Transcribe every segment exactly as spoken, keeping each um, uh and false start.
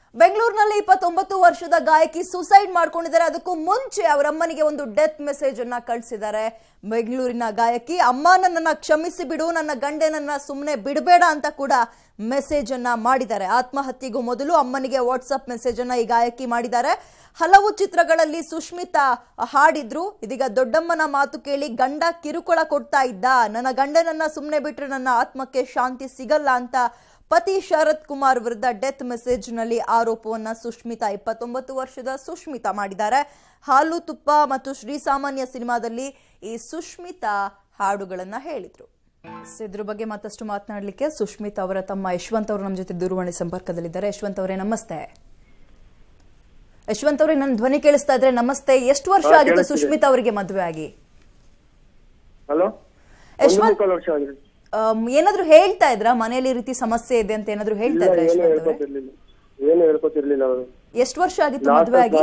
ಬೆಂಗಳೂರಿನಲ್ಲಿ ಇಪ್ಪತ್ತೊಂಬತ್ತು ವರ್ಷದ ಗಾಯಕಿ ಸುಸೈಡ್ ಮಾಡ್ಕೊಂಡಿದ್ದಾರೆ. ಅದಕ್ಕೂ ಮುಂಚೆ ಅವರ ಅಮ್ಮನಿಗೆ ಒಂದು ಡೆತ್ ಮೆಸೇಜ್ ಅನ್ನ ಕಳಿಸಿದ್ದಾರೆ. ಬೆಂಗಳೂರಿನ ಗಾಯಕಿ ಅಮ್ಮ ನನ್ನನ್ನ ಕ್ಷಮಿಸಿ ಬಿಡು, ನನ್ನ ಗಂಡನನ್ನ ಸುಮ್ಮನೆ ಬಿಡಬೇಡ ಅಂತ ಕೂಡ ಮೆಸೇಜ್ ಅನ್ನ ಮಾಡಿದ್ದಾರೆ. ಆತ್ಮಹತ್ಯೆಗೂ ಮೊದಲು ಅಮ್ಮನಿಗೆ ವಾಟ್ಸ್ಆಪ್ ಮೆಸೇಜ್ ಅನ್ನ ಈ ಗಾಯಕಿ ಮಾಡಿದ್ದಾರೆ. ಹಲವು ಚಿತ್ರಗಳಲ್ಲಿ ಸುಷ್ಮಿತಾ ಹಾಡಿದ್ರು. ಇದೀಗ ದೊಡ್ಡಮ್ಮನ ಮಾತು ಕೇಳಿ ಗಂಡ ಕಿರುಕುಳ ಕೊಡ್ತಾ ಇದ್ದ, ನನ್ನ ಗಂಡನನ್ನ ಸುಮ್ಮನೆ ಬಿಟ್ರೆ ನನ್ನ ಆತ್ಮಕ್ಕೆ ಶಾಂತಿ ಸಿಗಲ್ಲ ಅಂತ ಪತಿ ಶರತ್ ಕುಮಾರ್ ವಿರುದ್ಧ ಡೆತ್ ಮೆಸೇಜ್ ನಲ್ಲಿ ಆರೋಪವನ್ನ ಸುಷ್ಮಿತಾ ಇಪ್ಪತ್ತೊಂಬತ್ತು ವರ್ಷದ ಸುಷ್ಮಿತಾ ಮಾಡಿದ್ದಾರೆ. ಹಾಲು ತುಪ್ಪ ಮತ್ತು ಶ್ರೀಸಾಮಾನ್ಯ ಸಿನಿಮಾದಲ್ಲಿ ಈ ಸುಷ್ಮಿತಾ ಹಾಡುಗಳನ್ನ ಹೇಳಿದ್ರು. ಇದ್ರ ಬಗ್ಗೆ ಮತ್ತಷ್ಟು ಮಾತನಾಡಲಿಕ್ಕೆ ಸುಷ್ಮಿತಾ ಅವರ ತಮ್ಮ ಯಶವಂತ್ ಅವರು ನಮ್ಮ ಜೊತೆ ದೂರವಾಣಿ ಸಂಪರ್ಕದಲ್ಲಿದ್ದಾರೆ. ಯಶವಂತ್ ಅವರೇ ನಮಸ್ತೆ. ಯಶವಂತ್ ಅವರೇ, ನನ್ನ ಧ್ವನಿ ಕೇಳಿಸ್ತಾ ಇದ್ರೆ ನಮಸ್ತೆ. ಎಷ್ಟು ವರ್ಷ ಆಗಿತ್ತು ಸುಷ್ಮಿತಾ ಅವರಿಗೆ ಮದುವೆ ಆಗಿ? ಯಶವಂತ್, ಏನಾದ್ರು ಹೇಳ್ತಾ ಇದ್ರ ಮನೆಯಲ್ಲಿ ರೀತಿ ಸಮಸ್ಯೆ ಇದೆ ಅಂತ ಏನಾದ್ರು ಹೇಳ್ತಾ ಇದ್ರ? ಏನು ಹೇಳ್ಕೊತಿರ್ಲಿಲ್ಲ ಅವರು. ಎಷ್ಟು ವರ್ಷ ಆಗಿತ್ತು ಮದುವೆ ಆಗಿ?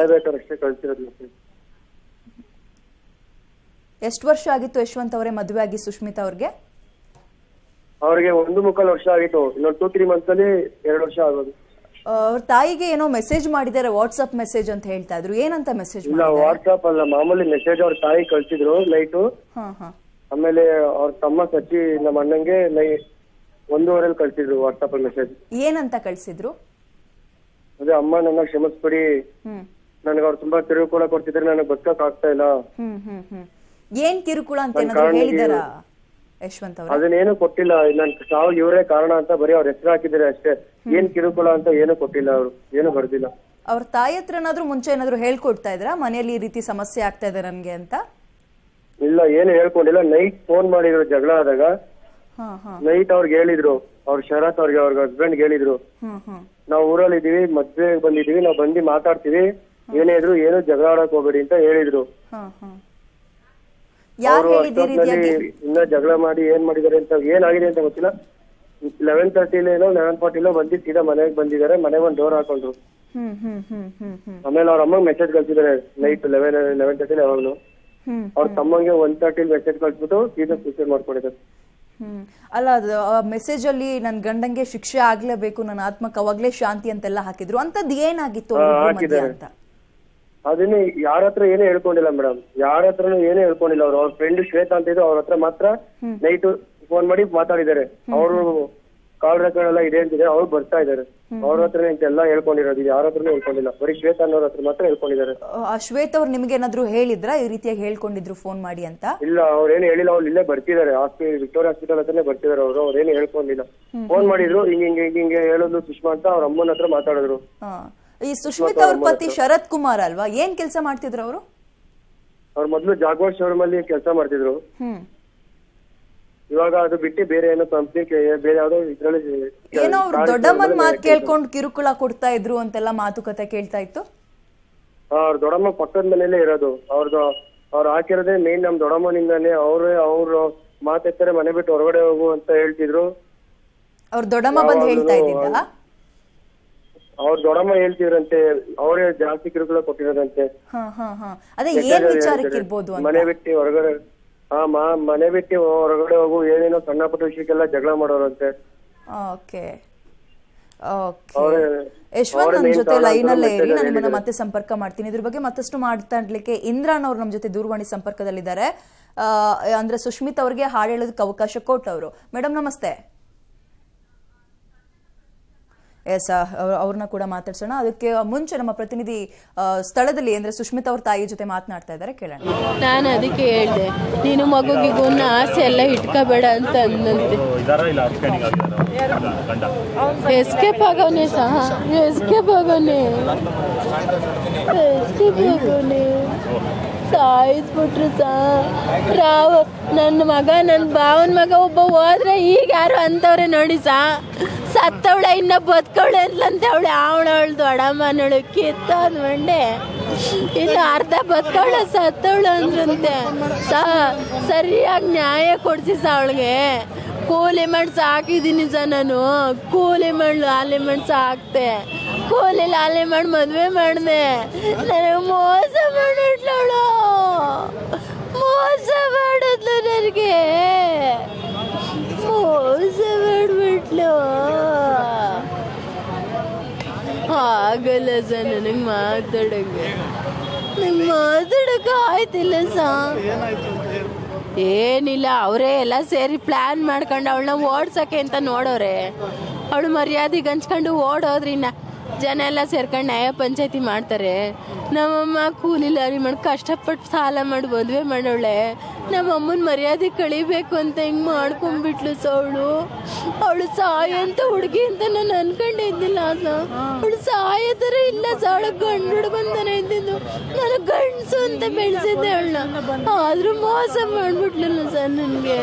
ಎಷ್ಟು ವರ್ಷ ಆಗಿತ್ತು ಯಶವಂತ್ ಅವರೇ ಮದುವೆ ಆಗಿ ಸುಷ್ಮಿತಾ ಅವ್ರಿಗೆ? ಅವ್ರಿಗೆ ಒಂದು ಮುಕ್ಕಾಲು ವರ್ಷ ಆಗಿತ್ತು. ಇನ್ನೊಂದು ಟೂ ತ್ರೀ ಮಂತ್ಸ್ ಅಲ್ಲಿ ಎರಡು ವರ್ಷ ಆಗೋದು. ಅವ್ರ ತಾಯಿಗೆ ಏನೋ ಮೆಸೇಜ್ ಮಾಡಿದ್ದಾರೆ, ವಾಟ್ಸ್ಆಪ್ ಮೆಸೇಜ್ ಅಂತ ಹೇಳ್ತಾ ಇದ್ರು. ಏನಂತ ಮೆಸೇಜ್? ಇಲ್ಲ, ವಾಟ್ಸ್ಆಪ್ ಅಲ್ಲ, ಮಾಮೂಲಿ ಮೆಸೇಜ್ ಅವ್ರ ತಾಯಿ ಕಳ್ಸಿದ್ರು ನೈಟು. ಆಮೇಲೆ ಅವ್ರ ತಮ್ಮ ಸಚ್ಚಿ ನಮ್ಮ ಅಣ್ಣಂಗೆ ನೈ ಒಂದೂವರೆಲ್ಲಿ ಕಳ್ಸಿದ್ರು ವಾಟ್ಸ್ಆಪ್ ಅಲ್ಲಿ ಮೆಸೇಜ್. ಏನಂತ ಕಳ್ಸಿದ್ರು? ಅದೇ, ಅಮ್ಮ ನನ್ನ ಕ್ಷಮಿಸ್ಬಿಡಿ, ನನಗೆ ಅವ್ರು ತುಂಬಾ ಕಿರುಕುಳ ಕೊಡ್ತಿದ್ರೆ ನನಗೆ ಬದುಕಕ್ ಆಗ್ತಾ ಇಲ್ಲ. ಏನ್ ಕಿರುಕುಳ ಅಂತ ಏನಾದ್ರು ಹೇಳಿದಾರಾ ಯಶವಂತ್ ಅವರು? ಅದನ್ನೇನು ಕೊಟ್ಟಿಲ್ಲ. ನನ್ ಸಾವು ಇವರೇ ಕಾರಣ ಅಂತ ಬರೀ ಅವ್ರ ಹೆಸರು ಹಾಕಿದ್ರೆ ಅಷ್ಟೇ. ಏನ್ ಕಿರುಕುಳ ಅಂತ ಏನು ಕೊಟ್ಟಿಲ್ಲ, ಅವರು ಏನು ಬರ್ದಿಲ್ಲ. ಅವ್ರ ತಾಯಿ ಹತ್ರ ಏನಾದ್ರು ಮುಂಚೆ ಏನಾದ್ರು ಹೇಳ್ಕೊಡ್ತಾ ಇದ್ರ ಮನೆಯಲ್ಲಿ ಈ ರೀತಿ ಸಮಸ್ಯೆ ಆಗ್ತಾ ಇದೆ ನನ್ಗೆ ಅಂತ? ಇಲ್ಲ, ಏನು ಹೇಳ್ಕೊಂಡಿಲ್ಲ. ನೈಟ್ ಫೋನ್ ಮಾಡಿದ್ರು ಜಗಳ ಆದಾಗ. ನೈಟ್ ಅವ್ರಿಗೆ ಹೇಳಿದ್ರು, ಅವ್ರ ಶರತ್ ಅವ್ರಿಗೆ, ಅವ್ರ ಹಸ್ಬೆಂಡ್ ಹೇಳಿದ್ರು, ನಾವ್ ಊರಲ್ಲಿ ಇದೀವಿ, ಮದ್ವೆ ಬಂದಿದೀವಿ, ನಾವ್ ಬಂದು ಮಾತಾಡ್ತೀವಿ, ಏನೇ ಇದ್ರು ಏನು ಜಗಳ ಆಡಕ್ ಹೋಗ್ಬೇಡಿ ಅಂತ ಹೇಳಿದ್ರು. ಇನ್ನ ಜಗಳ ಮಾಡಿ ಏನ್ ಮಾಡಿದಾರೆ ಅಂತ, ಏನಾಗಿದೆ ಅಂತ ಗೊತ್ತಿಲ್ಲ. ಲೆವೆನ್ ತರ್ಟಿಲೇನೋ ಲೆವೆನ್ ಫಾರ್ಟಿಲೋ ಬಂದು ಸೀದಾ ಮನೆಗೆ ಬಂದಿದ್ದಾರೆ. ಮನೆಗೆ ಒಂದ್ ಡೋರ್ ಹಾಕೊಂಡ್ರು. ಆಮೇಲೆ ಅವ್ರ ಅಮ್ಮಂಗ್ ಮೆಸೇಜ್ ಕಳ್ಸಿದಾರೆ ನೈಟ್ ಲೆವೆನ್ ಲೆವೆನ್ ತರ್ಟಿ ಯಾವಾಗ್ಲು. ಅವ್ರ ತಮ್ಮಂಗೆ ಒನ್ ತರ್ಟಿ ಮೆಸೇಜ್ ಕಳ್ಸ್ಬಿಟ್ಟು ಸೀದಾ ಸೂಸೈಡ್ ಮಾಡ್ಕೊಂಡಿದ್ದಾರೆ. ಹ್ಮ್ ಅಲ್ಲ, ಅದು ಮೆಸೇಜ್ ಅಲ್ಲಿ ನನ್ ಗಂಡಂಗೆ ಶಿಕ್ಷೆ ಆಗ್ಲೇಬೇಕು, ನನ್ನ ಆತ್ಮಕ್ಕೆ ಅವಾಗ್ಲೇ ಶಾಂತಿ ಅಂತೆಲ್ಲ ಹಾಕಿದ್ರು. ಅಂತದ್ ಏನಾಗಿತ್ತು ಅಂತ? ಅದನ್ನ ಯಾರ ಹತ್ರ ಏನೇ ಹೇಳ್ಕೊಂಡಿಲ್ಲ ಮೇಡಮ್, ಯಾರ ಹತ್ರನು ಏನೇ ಹೇಳ್ಕೊಂಡಿಲ್ಲ. ಅವ್ರು ಅವ್ರ ಫ್ರೆಂಡ್ ಶ್ವೇತಾ ಅಂತ ಇದ್ರು, ಅವ್ರ ಹತ್ರ ಮಾತ್ರ ನೈಟ್ ಫೋನ್ ಮಾಡಿ ಮಾತಾಡಿದ್ದಾರೆ. ಅವರು ಕಾಲ್ ರೆಕಾರ್ಡ್ ಎಲ್ಲ ಇದೆ ಅಂತಿದೆ, ಅವ್ರು ಬರ್ತಾ ಇದಾರೆ. ಅವ್ರ ಹತ್ರ ಎಲ್ಲ ಹೇಳ್ಕೊಂಡಿರೋದು, ಯಾರ ಹತ್ರನೂ ಹೇಳ್ಕೊಂಡಿಲ್ಲ. ಬರೀ ಶ್ವೇತಾ ಅನ್ನೋರ ಹತ್ರ ಮಾತ್ರ ಹೇಳ್ಕೊಂಡಿದ್ದಾರೆ. ಶ್ವೇತಾ ಅವ್ರು ನಿಮ್ಗೆ ಏನಾದ್ರು ಹೇಳಿದ್ರ ಈ ರೀತಿಯಾಗಿ ಹೇಳ್ಕೊಂಡಿದ್ರು ಫೋನ್ ಮಾಡಿ ಅಂತ? ಇಲ್ಲ, ಅವ್ರೇನು ಹೇಳಿಲ್ಲ. ಅವ್ರು ಇಲ್ಲೇ ಬರ್ತಿದ್ದಾರೆ, ಹಾಸ್ಪಿಟಲ್ ವಿಕ್ಟೋರಿಯಾ ಹಾಸ್ಪಿಟಲ್ ಹತ್ರನೇ ಬರ್ತಿದ್ದಾರೆ ಅವರು. ಅವ್ರೇನು ಹೇಳ್ಕೊಂಡಿಲ್ಲ. ಫೋನ್ ಮಾಡಿದ್ರು, ಹಿಂಗ ಹಿಂಗೆ ಹಿಂಗೆ ಹೇಳೋದು ಸುಷ್ಮಾ ಅಂತ ಅವ್ರ ಅಮ್ಮನ ಹತ್ರ ಮಾತಾಡಿದ್ರು. ಈ ಸುಷ್ಮಿತಾ ಅವ್ರ ಪತಿ ಶರತ್ ಕುಮಾರ್ ಅಲ್ವಾ, ಏನ್ ಕೆಲಸ ಮಾಡ್ತಿದ್ರು ಅವರು? ಅವ್ರು ಮೊದ್ಲು ಜಾಗ್ವಾರ್ ಶೋರೂಮ್ ಅಲ್ಲಿ ಕೆಲಸ ಮಾಡ್ತಿದ್ರು. ಇವಾಗ ಅದು ಬಿಟ್ಟು ಬೇರೆ ಏನೋ ಕಂಪ್ನಿ, ಬೇರೆ ಯಾವ್ದೋ ಇದ್ರಲ್ಲಿ ಏನೋ ಅವ್ರು ದೊಡ್ಡಮ್ಮನ್ ಮಾತು ಕೇಳ್ಕೊಂಡು ಕಿರುಕುಳ ಕೊಡ್ತಾ ಇದ್ರು ಅಂತೆಲ್ಲ ಮಾತುಕತೆ ಕೇಳ್ತಾ ಇತ್ತು. ಅವ್ರ ದೊಡ್ಡಮ್ಮ ಪಕ್ಕದ ಮನೇಲೆ ಇರೋದು. ಅವ್ರದ್ದು ಅವ್ರು ಹಾಕಿರೋದೇ ಮೇನ್ ನಮ್ ದೊಡ್ಡಮ್ಮನಿಂದಾನೆ. ಅವ್ರೇ ಅವ್ರು ಮಾತಾಡ್ತಾರೆ, ಮನೆ ಬಿಟ್ಟು ಹೊರಗಡೆ ಹೋಗು ಅಂತ ಹೇಳ್ತಿದ್ರು. ಅವ್ರ ದೊಡ್ಡಮ್ಮ ಬಂದ್ ಹೇಳ್ತಾ ಇದ್ದಿದ್ದ? ಅವ್ರ ದೊಡ್ಡಮ್ಮ ಹೇಳ್ತಿದ್ರಂತೆ, ಅವರೇ ಜಾಸ್ತಿ ಕಿರುಕುಳ ಕೊಟ್ಟಿರೋದಂತೆ. ಅದೇ ಏನ್ ವಿಚಾರಕ್ಕೆ ಇರ್ಬೋದು? ಮನೆ ಬಿಟ್ಟು ಹೊರಗಡೆ, ಹಾ ಮಾ ಮನೆ ಬಿಟ್ಟು ಹೊರಗಡೆ ಹೋಗು, ಏನೇನೋ ಸಣ್ಣ ಪುಟ್ಟ ವಿಷಯಕ್ಕೆಲ್ಲ ಜಗಳ ಮಾಡೋರಂತೆ. ಓಕೆ ಓಕೆ ಯಶವಂತ್ ನನ್ನ ಜೊತೆ ಲೈನ್ ಅಲ್ಲೇ ಇರಿ, ನಾನು ನಿಮ್ಮನ್ನ ಮತ್ತೆ ಸಂಪರ್ಕ ಮಾಡ್ತೀನಿ. ಇದ್ರ ಬಗ್ಗೆ ಮತ್ತಷ್ಟು ಮಾತಾಡ್ಲಿಕ್ಕೆ ಇಂದ್ರಾನ್ ಅವ್ರು ನಮ್ಮ ಜೊತೆ ದೂರವಾಣಿ ಸಂಪರ್ಕದಲ್ಲಿದ್ದಾರೆ. ಅಂದ್ರೆ ಸುಷ್ಮಿತಾ ಅವ್ರಿಗೆ ಹಾಡು ಹೇಳೋದಕ್ಕೆ ಅವಕಾಶ ಕೊಟ್ಟವರು. ಮೇಡಮ್ ನಮಸ್ತೆ. ಎಸ್, ಅವ್ರನ್ನ ಕೂಡ ಮಾತಾಡ್ಸೋಣ. ಅದಕ್ಕೆ ಮುಂಚೆ ನಮ್ಮ ಪ್ರತಿನಿಧಿ ಸ್ಥಳದಲ್ಲಿ ಅಂದ್ರೆ ಸುಷ್ಮಿತಾ ಅವ್ರ ತಾಯಿ ಜೊತೆ ಮಾತನಾಡ್ತಾ ಇದ್ದಾರೆ, ಕೇಳೋಣ. ನಾನು ಅದಕ್ಕೆ ಹೇಳ್ದೆ, ನೀನು ಮಗುಗಿಗುನ್ನ ಆಸೆ ಎಲ್ಲ ಇಟ್ಕೋಬೇಡ ಅಂತ ಅಂದಂತೆ. ಎಸ್ಕೇಪ್ ಆಗೋನೆ ಸಹ, ಎಸ್ಕೇಪ್ ಆಗೋನೆ ಎಸ್ಕೇಪ್ ಆಗೋನೆ ಸಾಯಿಸ್ಬಿಟ್ರು ಸಹ. ರಾವ್ ನನ್ನ ಮಗ, ನನ್ನ ಭಾವನ ಮಗ ಒಬ್ಬ ಹೋದ್ರೆ ಈಗ ಯಾರು ಅಂತವ್ರೆ ನೋಡಿ ಸಾ. ಸತ್ತವಳೆ ಇನ್ನ ಬದುಕವಳೆ ಅಂತವಳೆ, ಅವಳವಳು ದೊಡ್ಡಮ್ಮನವಳು ಕಿತ್ತೋದ್ ಮಂಡೆ, ಇನ್ನು ಅರ್ಧ ಬದುಕವಳೆ ಸತ್ತವಳು ಅಂದ್ರಂತೆ. ಸಾ ಸರಿಯಾಗಿ ನ್ಯಾಯ ಕೊಡ್ಸಿ ಸಾ. ಅವಳಿಗೆ ಕೂಲಿ ಮಾಡಿ ಸಾಕಿದ್ದೀನಿ ಸಾ. ನಾನು ಕೂಲಿ ಮಾಡಿ ಲಾಲಿ ಮಾಡಿ ಸಾಕ್ತೆ, ಕೂಲಿ ಲಾಲಿ ಮಾಡಿ ಮದ್ವೆ ಮಾಡಿದೆ. ನನಗೆ ಮೋಸ ಮಾಡಿಟ್ಲವಳು, ಮೋಸ ಮಾಡಿದ್ಲು ನನಗೆ, ಮೋಸ ಮಾಡ್ಬಿಟ್ಲು. ಆಗಲ್ಲ ಸರ್, ನನಗೆ ಮಾತಾಡಕ್ಕೆ ನಂಗೆ ಮಾತಾಡಕ್ಕೆ ಆಯ್ತಿಲ್ಲ ಸರ್. ಏನಿಲ್ಲ, ಅವರೇ ಎಲ್ಲ ಸೇರಿ ಪ್ಲಾನ್ ಮಾಡ್ಕೊಂಡು ಅವಳನ್ನ ಓಡ್ಸಕ್ಕೆ ಅಂತ ನೋಡೋರೆ. ಅವಳು ಮರ್ಯಾದೆಗೆ ಹಂಚ್ಕೊಂಡು ಓಡೋದ್ರಿನ್ನ ಜನ ಎಲ್ಲ ಸೇರ್ಕೊಂಡು ನ್ಯಾಯ ಪಂಚಾಯತಿ ಮಾಡ್ತಾರೆ. ನಮ್ಮಮ್ಮ ಕೂಲಿ ಲಾರಿ ಮಾಡಿ ಕಷ್ಟಪಟ್ಟು ಸಾಲ ಮಾಡಿ ಮದುವೆ ಮಾಡೋಳೆ. ನಮ್ಮಮ್ಮನ ಮರ್ಯಾದೆ ಕಳಿಬೇಕು ಅಂತ ಹಿಂಗೆ ಮಾಡ್ಕೊಂಡ್ಬಿಟ್ಲು ಸ ಅವಳು. ಅವಳು ಸಾಯ ಅಂತ ಹುಡುಗಿ ಅಂತ ನಾನು ಅನ್ಕೊಂಡಿದ್ದಿಲ್ಲ ಸ. ಅವಳು ಸಾಯ ಥರ ಇಲ್ಲ ಸ, ಅವಳು ಗಂಡು ಹುಡುಗಂತಾನೆ ಇದ್ದಿದ್ದು. ನಾನು ಗಂಡಸು ಅಂತ ಬೆಳೆಸಿದ್ದೆ ಅವಳನ್ನ, ಆದ್ರೂ ಮೋಸ ಮಾಡ್ಬಿಟ್ಲಲ್ಲ ಸರ್ ನನಗೆ.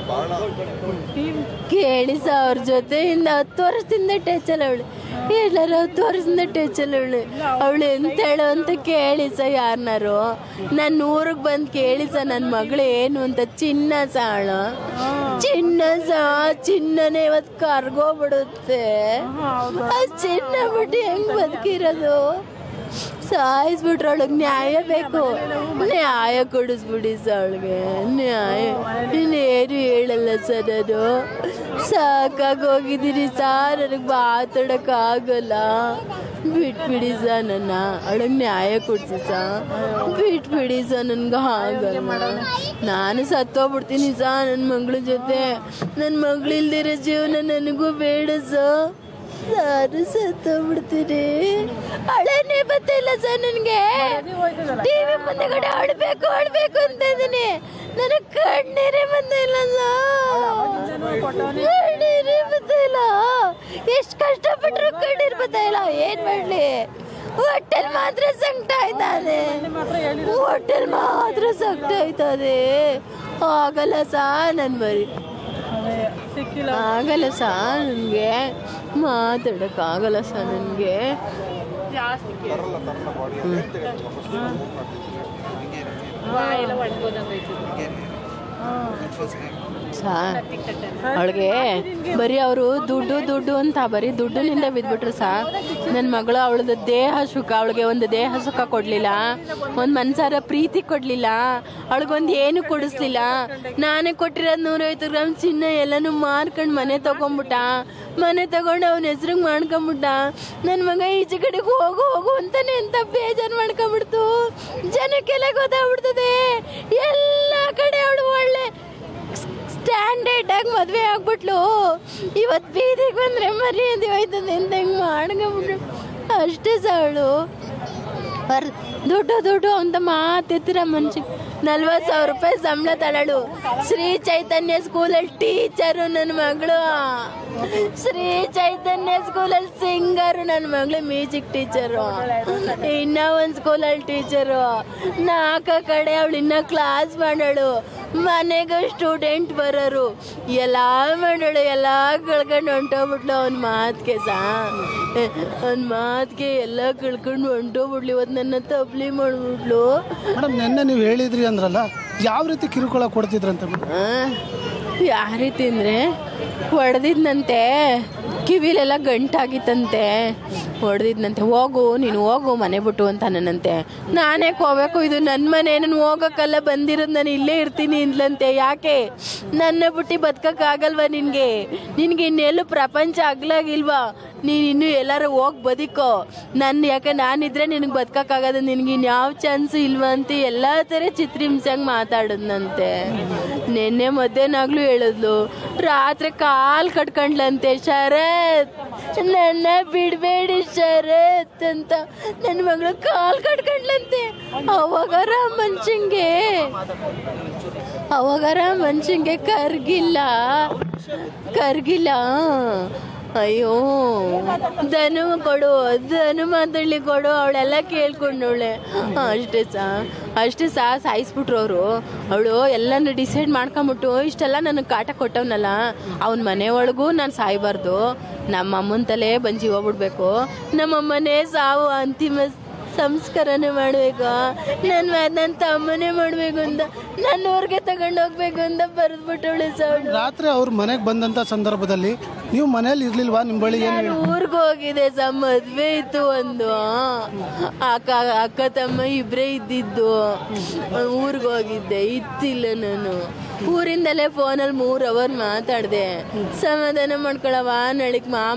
ಕೇಳಿ ಸ, ಅವ್ರ ಜೊತೆಯಿಂದ ಹತ್ತು ವರ್ಷದಿಂದ ಟಚಲ್ಲಿ ಅವಳು, ಎಲ್ಲರೂ ಹತ್ತು ವರ್ಷದಿಂದ ಟಚಲ್ಲಿ ಅವಳು. ಅವಳು ಎಂತ ಹೇಳು ಅಂತ ಕೇಳಿ ಸ ಯಾರನ್ನಾರು. ನನ್ನ ಊರಿಗೆ ಬಂದು ಕೇಳಿ ಸ ನನ್ನ ಮಗಳು ಏನು ಅಂತ. ಚಿನ್ನ ಸ ಅವಳು, ಚಿನ್ನ ಸ, ಚಿನ್ನನೇ ಇವತ್ತು ಕರ್ಗೋಗ್ಬಿಡುತ್ತೆ. ಆ ಚಿನ್ನ ಬಿಟ್ಟು ಹೆಂಗ್ ಬದುಕಿರೋದು? ಸಾಯಿಸ್ಬಿಟ್ರೆ ಅವಳಿಗೆ ನ್ಯಾಯ ಬೇಕು, ನ್ಯಾಯ ಕೊಡಿಸ್ಬಿಡಿ ಸ ಅವಳಿಗೆ ನ್ಯಾಯ. ಇನ್ನೇನು ಹೇಳಲ್ಲ ಸರ್, ನಾನು ಸಾಕಾಗಿ ಹೋಗಿದ್ದೀನಿ ಸರ್, ನನಗೆ ಮಾತಾಡೋಕ್ಕಾಗಲ್ಲ. ಬಿಟ್ಬಿಡಿ ಸ ನನ್ನ, ಅವಳಿಗೆ ನ್ಯಾಯ ಕೊಡಿಸಿ ಸ, ಬಿಟ್ಬಿಡಿ ಸ, ನನ್ಗೆ ಆಗಲ್ಲ. ನಾನು ಸತ್ತೋಗ್ಬಿಡ್ತೀನಿ ಸ ನನ್ನ ಮಗಳ ಜೊತೆ. ನನ್ನ ಮಗಳು ಇಲ್ದಿರೋ ಜೀವನ ನನಗೂ ಬೇಡ ಸ, ನಾನು ಸತ್ತೋಗ್ಬಿಡ್ತೀನಿ. ಹಳೇನೆ ಬರ್ತಿಲ್ಲ ಸರ್ ನನಗೆ. ಟಿವಿ ಮುಂದೆಗಡೆ ಆಡ್ಬೇಕು ಆಡ್ಬೇಕು ಅಂತ ಇದ್ದೀನಿ, ನನಗೆ ಕಣ್ಣೀರೇ ಬಂದಿಲ್ಲ ಕಣ್ಣೀರೇ ಬರ್ತಿಲ್ಲ. ಎಷ್ಟು ಕಷ್ಟಪಟ್ಟರು ಕಣ್ಣೀರ್ ಬರ್ತಾ ಇಲ್ಲ. ಏನ್ ಮಾಡ್ಲಿ, ಹೋಟೆಲ್ ಮಾತ್ರ ಸಂಕಟ ಆಯ್ತದೆ, ಹೋಟೆಲ್ ಮಾತ್ರ ಸಂಕಟ ಆಯ್ತದೆ. ಆಗಲ್ಲ ಸಾ ನನ್ ಬರೀ ಆಗಲ್ಲ ಸಾ, ನನಗೆ ಮಾತಾಡೋಕ್ಕಾಗಲ್ಲ ಸಾ ನನಗೆ. ಅವಳಿಗೆ ಬರೀ ಅವರು ದುಡ್ಡು ದುಡ್ಡು ಅಂತ ಬರೀ ದುಡ್ಡಿನಿಂದ ಬಿದ್ಬಿಟ್ರು ಸಾ. ನನ್ನ ಮಗಳು ಅವಳದ ದೇಹ ಸುಖ, ಅವಳಿಗೆ ಒಂದು ದೇಹ ಸುಖ ಕೊಡ್ಲಿಲ್ಲ, ಒಂದು ಮನ್ಸಾರ ಪ್ರೀತಿ ಕೊಡ್ಲಿಲ್ಲ, ಅವಳಿಗೊಂದು ಏನು ಕೊಡಿಸ್ಲಿಲ್ಲ. ನಾನೇ ಕೊಟ್ಟಿರೋದು ನೂರೈವತ್ತು ಗ್ರಾಮ್ ಚಿನ್ನ ಎಲ್ಲನೂ ಮಾರ್ಕೊಂಡು ಮನೆ ತಗೊಂಡ್ಬಿಟ್ಟ. ಮನೆ ತಗೊಂಡು ಅವನ ಹೆಸ್ರಿಗೆ ಮಾಡ್ಕೊಂಬಿಟ್ಟ. ನನ್ನ ಮಗ ಈಚೆ ಕಡೆಗೆ ಹೋಗು ಹೋಗು ಅಂತಾನೆ ಅಂತ ಬೇಜಾರು ಮಾಡ್ಕೊಂಬಿಡ್ತು. ಜನಕ್ಕೆಲ್ಲ ಗೊತ್ತಾಗ್ಬಿಡ್ತದೆ. ಎಲ್ಲ ಕಡೆ ಅವಳು ಒಳ್ಳೆ ಸ್ಟ್ಯಾಂಡರ್ಡ್ ಆಗಿ ಮದುವೆ ಆಗ್ಬಿಟ್ಲು. ಇವತ್ತು ಬೀದಿಗೆ ಬಂದ್ರೆ ಮರ್ಯಾದೆ ಹೋಯ್ತದೆ ಅಂತ ಹೆಂಗೆ ಮಾಡ್ಕೊಂಬಿಟ್ಲು ಅಷ್ಟೇ ಸ. ಅವಳು ದುಡ್ಡು ದುಡ್ಡು ಅಂತ ಮಾತಿತ್ತಿರ ಮನುಷ್ಯ. ನಲ್ವತ್ತು ಸಾವಿರ ರೂಪಾಯಿ ಸಂಬಳ ತಳಳು. ಶ್ರೀ ಚೈತನ್ಯ ಸ್ಕೂಲಲ್ಲಿ ಟೀಚರು ನನ್ನ ಮಗಳು. ಶ್ರೀ ಚೈತನ್ಯ ಸ್ಕೂಲಲ್ಲಿ ಸಿಂಗರು ನನ್ನ ಮಗಳು, ಮ್ಯೂಸಿಕ್ ಟೀಚರು. ಇನ್ನ ಒಂದು ಸ್ಕೂಲಲ್ಲಿ ಟೀಚರು. ನಾಲ್ಕ ಕಡೆ ಅವಳು ಇನ್ನ ಕ್ಲಾಸ್ ಮಾಡೋಳು. ಮನೆಗೆ ಸ್ಟೂಡೆಂಟ್ ಬರೋರು. ಎಲ್ಲ ಮಾಡೋಳು, ಎಲ್ಲ ಕಳ್ಕೊಂಡು ಹೊಂಟೋಗ್ಬಿಟ್ಲು ಅವನ ಮಾತಿಗೆ ಸಾ. ಅವನ ಮಾತಿಗೆ ಎಲ್ಲ ಕಳ್ಕೊಂಡು ಹೊಂಟೋಗ್ಬಿಡ್ಲಿ. ಇವತ್ತು ನನ್ನ ತಬ್ಲಿ ಮಾಡ್ಬಿಟ್ಲು. ಮೇಡಮ್ ನೆನ್ನೆ ನೀವು ಹೇಳಿದ್ರಿ ಅಂದ್ರಲ್ಲ, ಯಾವ ರೀತಿ ಕಿರುಕುಳ ಕೊಡ್ತಿದ್ರಂತ? ಯಾವ ರೀತಿ ಅಂದರೆ ಹೊಡೆದಿದ್ನಂತೆ, ಕಿವಿಲೆಲ್ಲ ಗಂಟಾಗಿತ್ತಂತೆ, ಹೊಡೆದಿದ್ನಂತೆ. ಹೋಗು ನೀನು ಹೋಗು ಮನೆ ಬಿಟ್ಟು ಅಂತ ನನ್ನಂತೆ. ನಾನೇ ಹೋಗ್ಬೇಕು, ಇದು ನನ್ನ ಮನೆ, ನಾನು ಹೋಗೋಕ್ಕಲ್ಲ ಬಂದಿರೋದು, ನಾನು ಇಲ್ಲೇ ಇರ್ತೀನಿ ಇಲ್ಲಂತೆ. ಯಾಕೆ ನನ್ನ ಬಿಟ್ಟು ಬದುಕಕ್ಕಾಗಲ್ವಾ ನಿನಗೆ? ನಿನಗೆ ಇನ್ನೆಲ್ಲೂ ಪ್ರಪಂಚ ಆಗ್ಲಾಗಿಲ್ವಾ? ನೀನು ಇನ್ನೂ ಎಲ್ಲಾರು ಹೋಗಿ ಬದುಕೋ. ನನ್ನ ಯಾಕೆ ನಾನಿದ್ರೆ ನಿನಗೆ ಬದುಕಕ್ಕಾಗದ, ನಿನಗೆ ಇನ್ಯಾವ ಚಾನ್ಸು ಇಲ್ವಾ ಅಂತ ಎಲ್ಲ ಥರ ಚಿತ್ರಿಂಸಂಗೆ ಮಾತಾಡೋದ್ನಂತೆ. ನಿನ್ನೆ ಮಧ್ಯಾಹ್ನಾಗ್ಲೂ ಹೇಳಿದ್ಲು. ರಾತ್ರಿ ಕಾಲು ಕಟ್ಕೊಂಡ್ಲಂತೆ, ಶರತ್ ನನ್ನ ಬಿಡಬೇಡಿ ಶರತ್ ಅಂತ ನನ್ನ ಮಗಳು ಕಾಲು ಕಟ್ಕೊಂಡ್ಲಂತೆ. ಅವಾಗಾರ ಮನುಷ್ಯಂಗೆ ಅವಾಗಾರ ಮನುಷ್ಯಂಗೆ ಕರ್ಗಿಲ್ಲ ಕರ್ಗಿಲ್ಲ ಅಯ್ಯೋ ಧನು ಕೊಡು, ಧನು ಮಾತಾಡ್ಲಿ ಕೊಡು, ಅವಳೆಲ್ಲ ಕೇಳ್ಕೊಂಡವಳೆ. ಅಷ್ಟೇ ಸಾ ಅಷ್ಟೇ ಸಾ ಸಾಯಿಸ್ಬಿಟ್ರು ಅವರು. ಅವಳು ಎಲ್ಲನೂ ಡಿಸೈಡ್ ಮಾಡ್ಕೊಂಬಿಟ್ಟು ಇಷ್ಟೆಲ್ಲ ನನಗೆ ಕಾಟ ಕೊಟ್ಟವನಲ್ಲ, ಅವನ ಮನೆ ಒಳಗೂ ನಾನು ಸಾಯಬಾರ್ದು, ನಮ್ಮ ಅಮ್ಮನ ತಲೆ ಬಂಜಿ ಹೋಗ್ಬಿಡ್ಬೇಕು, ನಮ್ಮಮ್ಮನೇ ಸಾವು ಅಂತಿಮ ಸಂಸ್ಕಾರನೇ ಮಾಡಬೇಕು, ನನ್ನ ನನ್ನ ತಮ್ಮನೇ ಮಾಡಬೇಕು ಅಂತ ನನ್ನ ಊರಿಗೆ ತಗೊಂಡು ಹೋಗ್ಬೇಕು ಅಂತ ಬರೆದ್ಬಿಟ್ಟವಳೆ ಸೌಂಡ್. ರಾತ್ರಿ ಅವ್ರ ಮನೆಗೆ ಬಂದಂತ ಸಂದರ್ಭದಲ್ಲಿ ನೀವು ಮನೇಲಿ ಇರ್ಲಿಲ್ವಾ? ನಿಮ್ಮ ಬಳಿ ಏನು? ಊರಿಗೆ ಹೋಗಿದೆ ಸ, ಮದ್ವೆ ಇತ್ತು ಒಂದು. ಅಕ್ಕ ಅಕ್ಕ ತಮ್ಮ ಇಬ್ರೇ ಇದ್ದಿದ್ದು. ಊರಿಗೆ ಹೋಗಿದ್ದೆ, ಇತ್ತಿಲ್ಲ ನಾನು. ಊರಿಂದಲೇ ಫೋನಲ್ಲಿ ಮೂರ್ ಅವರ್ ಮಾತಾಡ್ದೆ, ಸಮಾಧಾನ ಮಾಡ್ಕೊಳವ ನಳಿಕ್ ಮಾಮ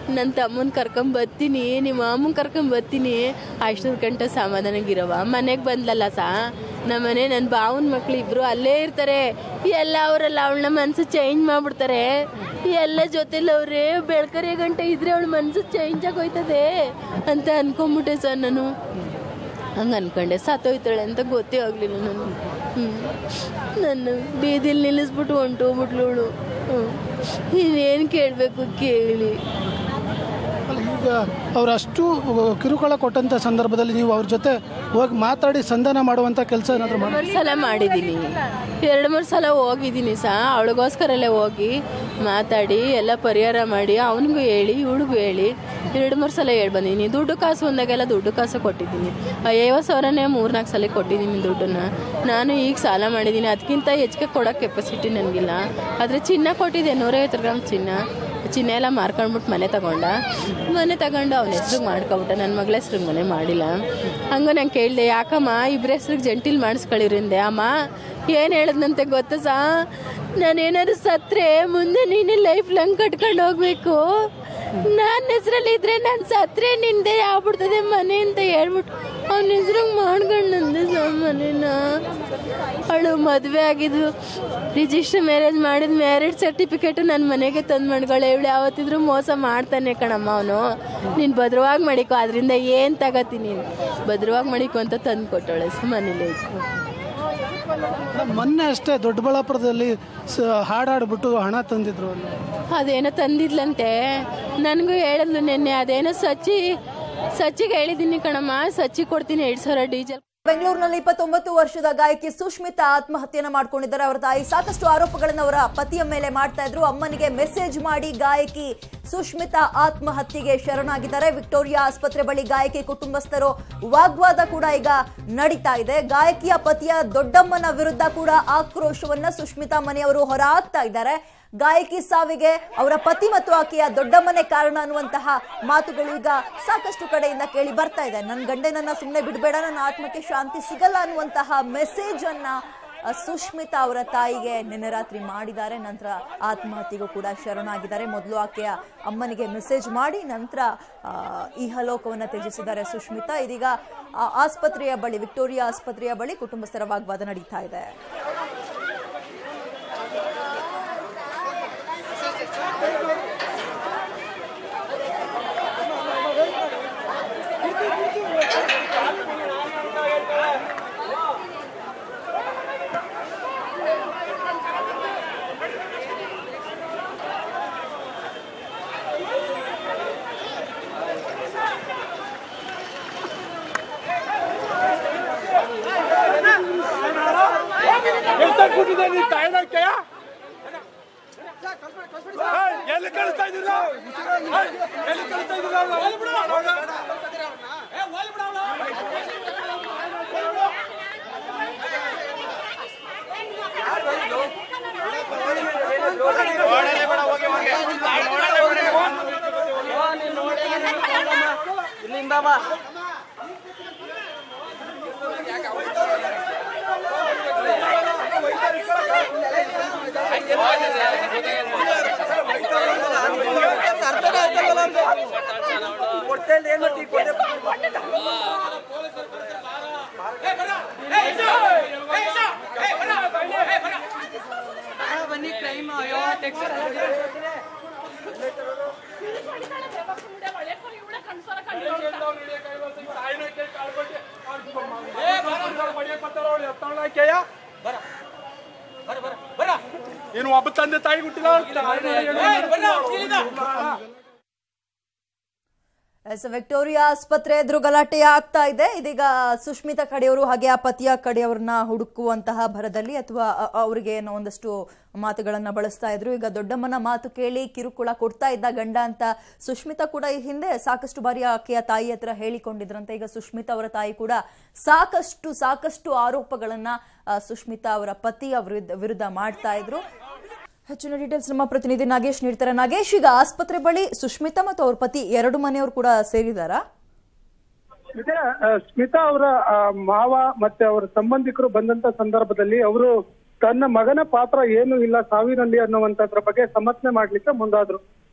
ನನ್ನ ತಮ್ಮನ ಕರ್ಕೊಂಡ್ ಬರ್ತೀನಿ, ನಿಮ್ಮ ಮಾಮನ್ ಕರ್ಕೊಂಡ್ ಬರ್ತೀನಿ, ಅಷ್ಟೊಂದು ಗಂಟೆ ಸಮಾಧಾನಗಿರವ. ಮನೆಗೆ ಬಂದ್ಲಲ್ಲ ಸಾ, ನಮ್ಮನೆ ನನ್ನ ಬಾವನ ಮಕ್ಳು ಇಬ್ರು ಅಲ್ಲೇ ಇರ್ತಾರೆ. ಎಲ್ಲ ಅವರೆಲ್ಲ ಅವಳನ್ನ ಮನ್ಸು ಚೇಂಜ್ ಮಾಡ್ಬಿಡ್ತಾರೆ. ಎಲ್ಲ ಜೊತೆಲಿ ಅವ್ರೆ ಬೆಳ್ಕರೆ ಗಂಟೆ ಇದ್ರೆ ಅವಳ ಮನ್ಸು ಚೇಂಜ್ ಆಗೋಯ್ತದೆ ಅಂತ ಅನ್ಕೊಂಬಿಟ್ಟೆ ಸರ್. ನಾನು ಹಂಗೆ ಅನ್ಕೊಂಡೆ ಸತ್ತೋಯ್ತಾಳೆ ಅಂತ ಗೊತ್ತೇ ಆಗಲಿಲ್ಲ ನಾನು. ಹ್ಞೂ ನನ್ನ ಬೀದಿಲಿ ನಿಲ್ಲಿಸ್ಬಿಟ್ಟು ಹೊಂಟೋಗ್ಬಿಟ್ಲು ಅವಳು. ಹ್ಞೂ ಇನ್ನೇನು ಕೇಳಬೇಕು ಕೇಳಿ. ಈಗ ಅವ್ರು ಅಷ್ಟು ಕಿರುಕುಳ ಕೊಟ್ಟಂಥ ಸಂದರ್ಭದಲ್ಲಿ ನೀವು ಅವ್ರ ಜೊತೆ ಹೋಗಿ ಮಾತಾಡಿ ಸಂಧಾನ ಮಾಡುವಂಥ ಕೆಲಸ ಏನಾದರೂ ಮಾಡಿ? ಎರಡು ಸಲ ಮಾಡಿದ್ದೀನಿ, ಎರಡು ಮೂರು ಸಲ ಹೋಗಿದ್ದೀನಿ ಸಹ. ಅವಳಿಗೋಸ್ಕರಲ್ಲೇ ಹೋಗಿ ಮಾತಾಡಿ ಎಲ್ಲ ಪರಿಹಾರ ಮಾಡಿ ಅವನಿಗೂ ಹೇಳಿ ಇವಳಿಗೂ ಹೇಳಿ ಎರಡು ಮೂರು ಸಲ ಹೇಳಿ ಬಂದಿದ್ದೀನಿ. ದುಡ್ಡು ಕಾಸು ಒಂದಾಗೆಲ್ಲ ದುಡ್ಡು ಕಾಸು ಕೊಟ್ಟಿದ್ದೀನಿ. ಐವತ್ತು ಸಾವಿರನೇ ಮೂರ್ನಾಲ್ಕು ಸಲ ಕೊಟ್ಟಿದ್ದೀನಿ ದುಡ್ಡನ್ನು. ನಾನು ಈಗ ಸಾಲ ಮಾಡಿದ್ದೀನಿ, ಅದಕ್ಕಿಂತ ಹೆಚ್ಚಿಗೆ ಕೊಡೋಕ್ಕೆ ಕೆಪಾಸಿಟಿ ನನಗಿಲ್ಲ. ಆದರೆ ಚಿನ್ನ ಕೊಟ್ಟಿದ್ದೆ, ನೂರೈವತ್ತು ಗ್ರಾಮ್ ಚಿನ್ನ. ಚಿನ್ನ ಎಲ್ಲ ಮಾರ್ಕೊಂಡ್ಬಿಟ್ಟು ಮನೆ ತಗೊಂಡ ಮನೆ ತಗೊಂಡು ಅವನ ಹೆಸ್ರಿಗೆ ಮಾಡ್ಕೊಬಿಟ್ಟ. ನನ್ನ ಮಗಳ ಹೆಸ್ರಿಗೆ ಮನೆ ಮಾಡಿಲ್ಲ. ಹಂಗೂ ನಾನು ಕೇಳಿದೆ, ಯಾಕಮ್ಮ ಇಬ್ಬರ ಹೆಸ್ರಿಗೆ ಜಂಟಿಲ್ ಮಾಡಿಸ್ಕೊಳ್ಳಿರಿಂದೆ. ಅಮ್ಮ ಏನು ಹೇಳಿದ್ನಂತೆ ಗೊತ್ತಾ ಸಾ, ನಾನೇನಾದ್ರು ಸತ್ತರೆ ಮುಂದೆ ನೀನು ಲೈಫ್ ಲಾಂಗ್ ಕಟ್ಕೊಂಡು ಹೋಗ್ಬೇಕು, ನನ್ನ ಹೆಸ್ರಲ್ಲಿ ಇದ್ರೆ ನಾನು ಸತ್ತರೆ ನಿಂದೆ ಆಗ್ಬಿಡ್ತದೆ ಮನೆ ಅಂತ ಹೇಳ್ಬಿಟ್ಟು ಅವನ ಹೆಸ್ರಿಗೆ ಮಾಡ್ಕೊಂಡಂದೆ ಸಾ ಮನೇನ. ಅವಳು ಮದುವೆ ಆಗಿದ್ದು ರಿಜಿಸ್ಟರ್ ಮ್ಯಾರೇಜ್ ಮಾಡಿದ ಮ್ಯಾರೇಜ್ ಸರ್ಟಿಫಿಕೇಟು ನನ್ನ ಮನೆಗೆ ತಂದು ಮಾಡ್ಕೊಳ್ಳೆ. ಇವಳು ಯಾವತ್ತಿದ್ರು ಮೋಸ ಮಾಡ್ತಾನೆ ಕಣಮ್ಮ ಅವನು. ನೀನು ಭದ್ರವಾಗಿ ಮಾಡಿಕೊ, ಅದರಿಂದ ಏನು ತಗೋತೀನಿ ನೀನು ಭದ್ರವಾಗಿ ಮಾಡಿಕೊ ಅಂತ ತಂದು ಕೊಟ್ಟವಳೆ ಸ ಮನೇಲಿ. ಮೊನ್ನೆ ಅಷ್ಟೇ ದೊಡ್ಡಬಳ್ಳಾಪುರದಲ್ಲಿ ಹಾಡಾಡ್ಬಿಟ್ಟು ಹಣ ತಂದಿದ್ರು. ಅದೇನೋ ತಂದಿದ್ಲಂತೆ, ನನಗೂ ಹೇಳಿದ್ಲು ನಿನ್ನೆ. ಅದೇನೋ ಸಚ್ಚಿ ಸಚ್ಚಿಗೆ ಹೇಳಿದ್ದೀನಿ ಕಣಮ್ಮ, ಸಚ್ಚಿ ಕೊಡ್ತೀನಿ ಎರಡು ಸಾವಿರ ಡೀಸೆಲ್. ಬೆಂಗಳೂರಿನಲ್ಲಿ ಇಪ್ಪತ್ತೊಂಬತ್ತು ವರ್ಷದ ಗಾಯಕಿ ಸುಷ್ಮಿತಾ ಆತ್ಮಹತ್ಯೆಯನ್ನು ಮಾಡ್ಕೊಂಡಿದ್ದಾರೆ. ಅವರ ತಾಯಿ ಸಾಕಷ್ಟು ಆರೋಪಗಳನ್ನು ಅವರ ಪತಿಯ ಮೇಲೆ ಮಾಡ್ತಾ ಇದ್ರು. ಅಮ್ಮನಿಗೆ ಮೆಸೇಜ್ ಮಾಡಿ ಗಾಯಕಿ ಸುಷ್ಮಿತಾ ಆತ್ಮಹತ್ಯೆಗೆ ಶರಣಾಗಿದ್ದಾರೆ. ವಿಕ್ಟೋರಿಯಾ ಆಸ್ಪತ್ರೆ ಬಳಿ ಗಾಯಕಿ ಕುಟುಂಬಸ್ಥರು ವಾಗ್ವಾದ ಕೂಡ ಈಗ ನಡೀತಾ ಇದೆ. ಗಾಯಕಿಯ ಪತಿಯ ದೊಡ್ಡಮ್ಮನ ವಿರುದ್ಧ ಕೂಡ ಆಕ್ರೋಶವನ್ನ ಸುಷ್ಮಿತಾ ಮನೆಯವರು ಹೊರಹಾಕ್ತಾ ಇದ್ದಾರೆ. ಗಾಯಕಿ ಸಾವಿಗೆ ಅವರ ಪತಿ ಮತ್ತು ಆಕೆಯ ದೊಡ್ಡಮ್ಮನೆ ಕಾರಣ ಅನ್ನುವಂತಹ ಮಾತುಗಳು ಈಗ ಸಾಕಷ್ಟು ಕಡೆಯಿಂದ ಕೇಳಿ ಬರ್ತಾ ಇದೆ. ನನ್ನ ಗಂಡನನ್ನ ಸುಮ್ಮನೆ ಬಿಡಬೇಡ, ನನ್ನ ಆತ್ಮಕ್ಕೆ ಶಾಂತಿ ಸಿಗಲ್ಲ ಅನ್ನುವಂತಹ ಮೆಸೇಜ್ ಅನ್ನ ಸುಷ್ಮಿತಾ ಅವರ ತಾಯಿಗೆ ನಿನ್ನೆ ರಾತ್ರಿ ಮಾಡಿದ್ದಾರೆ. ನಂತರ ಆತ್ಮಹತ್ಯೆಗೂ ಕೂಡ ಶರಣಾಗಿದ್ದಾರೆ. ಮೊದಲು ಆಕೆಯ ಅಮ್ಮನಿಗೆ ಮೆಸೇಜ್ ಮಾಡಿ ನಂತರ ಇಹಲೋಕವನ್ನು ತ್ಯಜಿಸಿದ್ದಾರೆ ಸುಷ್ಮಿತಾ. ಇದೀಗ ಆಸ್ಪತ್ರೆಯ ಬಳಿ, ವಿಕ್ಟೋರಿಯಾ ಆಸ್ಪತ್ರೆಯ ಬಳಿ ಕುಟುಂಬಸ್ಥರ ವಾಗ್ವಾದ ನಡೀತಾ ಇದೆ. ಎಲ್ಲಿ ಕಳಿಸ್ತಾ ಇದ್ದೀರಾ? ಎಲ್ಲಿ ಕಳಿಸ್ತಾ ಇದ್ದೀರಾ? ಇಲ್ಲಿಂದ ಬಾ. ಬನ್ನಿ ಕ್ರೈಮ್ ಏನು ಒಬ್ಬ ತಂದೆ ತಾಯಿ ಹುಟ್ಟಿಲ್ಲ. ವಿಕ್ಟೋರಿಯಾ ಆಸ್ಪತ್ರೆ ಎದುರು ಗಲಾಟೆ ಆಗ್ತಾ ಇದೆ. ಇದೀಗ ಸುಷ್ಮಿತಾ ಕಡೆಯವರು ಹಾಗೆ ಆ ಪತಿಯ ಕಡೆಯವ್ರನ್ನ ಹುಡುಕುವಂತಹ ಭರದಲ್ಲಿ ಅಥವಾ ಅವರಿಗೆ ಏನೋ ಒಂದಷ್ಟು ಮಾತುಗಳನ್ನ ಬಳಸ್ತಾ ಇದ್ರು. ಈಗ ದೊಡ್ಡಮ್ಮನ ಮಾತು ಕೇಳಿ ಕಿರುಕುಳ ಕೊಡ್ತಾ ಇದ್ದ ಗಂಡ ಅಂತ ಸುಷ್ಮಿತಾ ಕೂಡ ಈ ಹಿಂದೆ ಸಾಕಷ್ಟು ಬಾರಿ ಆಕೆಯ ತಾಯಿ ಹತ್ರ ಹೇಳಿಕೊಂಡಿದ್ರಂತೆ. ಈಗ ಸುಷ್ಮಿತಾ ಅವರ ತಾಯಿ ಕೂಡ ಸಾಕಷ್ಟು ಸಾಕಷ್ಟು ಆರೋಪಗಳನ್ನ ಸುಷ್ಮಿತಾ ಅವರ ಪತಿಯ ವಿರುದ್ಧ ಮಾಡ್ತಾ ಇದ್ರು. ಹೆಚ್ಚಿನ ಡೀಟೇಲ್ಸ್ ನಮ್ಮ ಪ್ರತಿನಿಧಿ ನಾಗೇಶ್ ನೀಡ್ತಾರೆ. ನಾಗೇಶ್, ಈಗ ಆಸ್ಪತ್ರೆ ಬಳಿ ಸುಷ್ಮಿತಾ ಮತ್ತು ಅವ್ರ ಪತಿ ಎರಡು ಮನೆಯವರು ಕೂಡ ಸೇರಿದಾರಾ? ಸ್ಮಿತಾ ಅವರ ಮಾವ ಮತ್ತೆ ಅವರ ಸಂಬಂಧಿಕರು ಬಂದಂತ ಸಂದರ್ಭದಲ್ಲಿ ಅವರು ತನ್ನ ಮಗನ ಪಾತ್ರ ಏನು ಇಲ್ಲ ಸಾವಿನಲ್ಲಿ ಅನ್ನುವಂತದ್ರ ಬಗ್ಗೆ ಸಮರ್ಥನೆ ಮಾಡ್ಲಿಕ್ಕೆ ಮುಂದಾದ್ರು.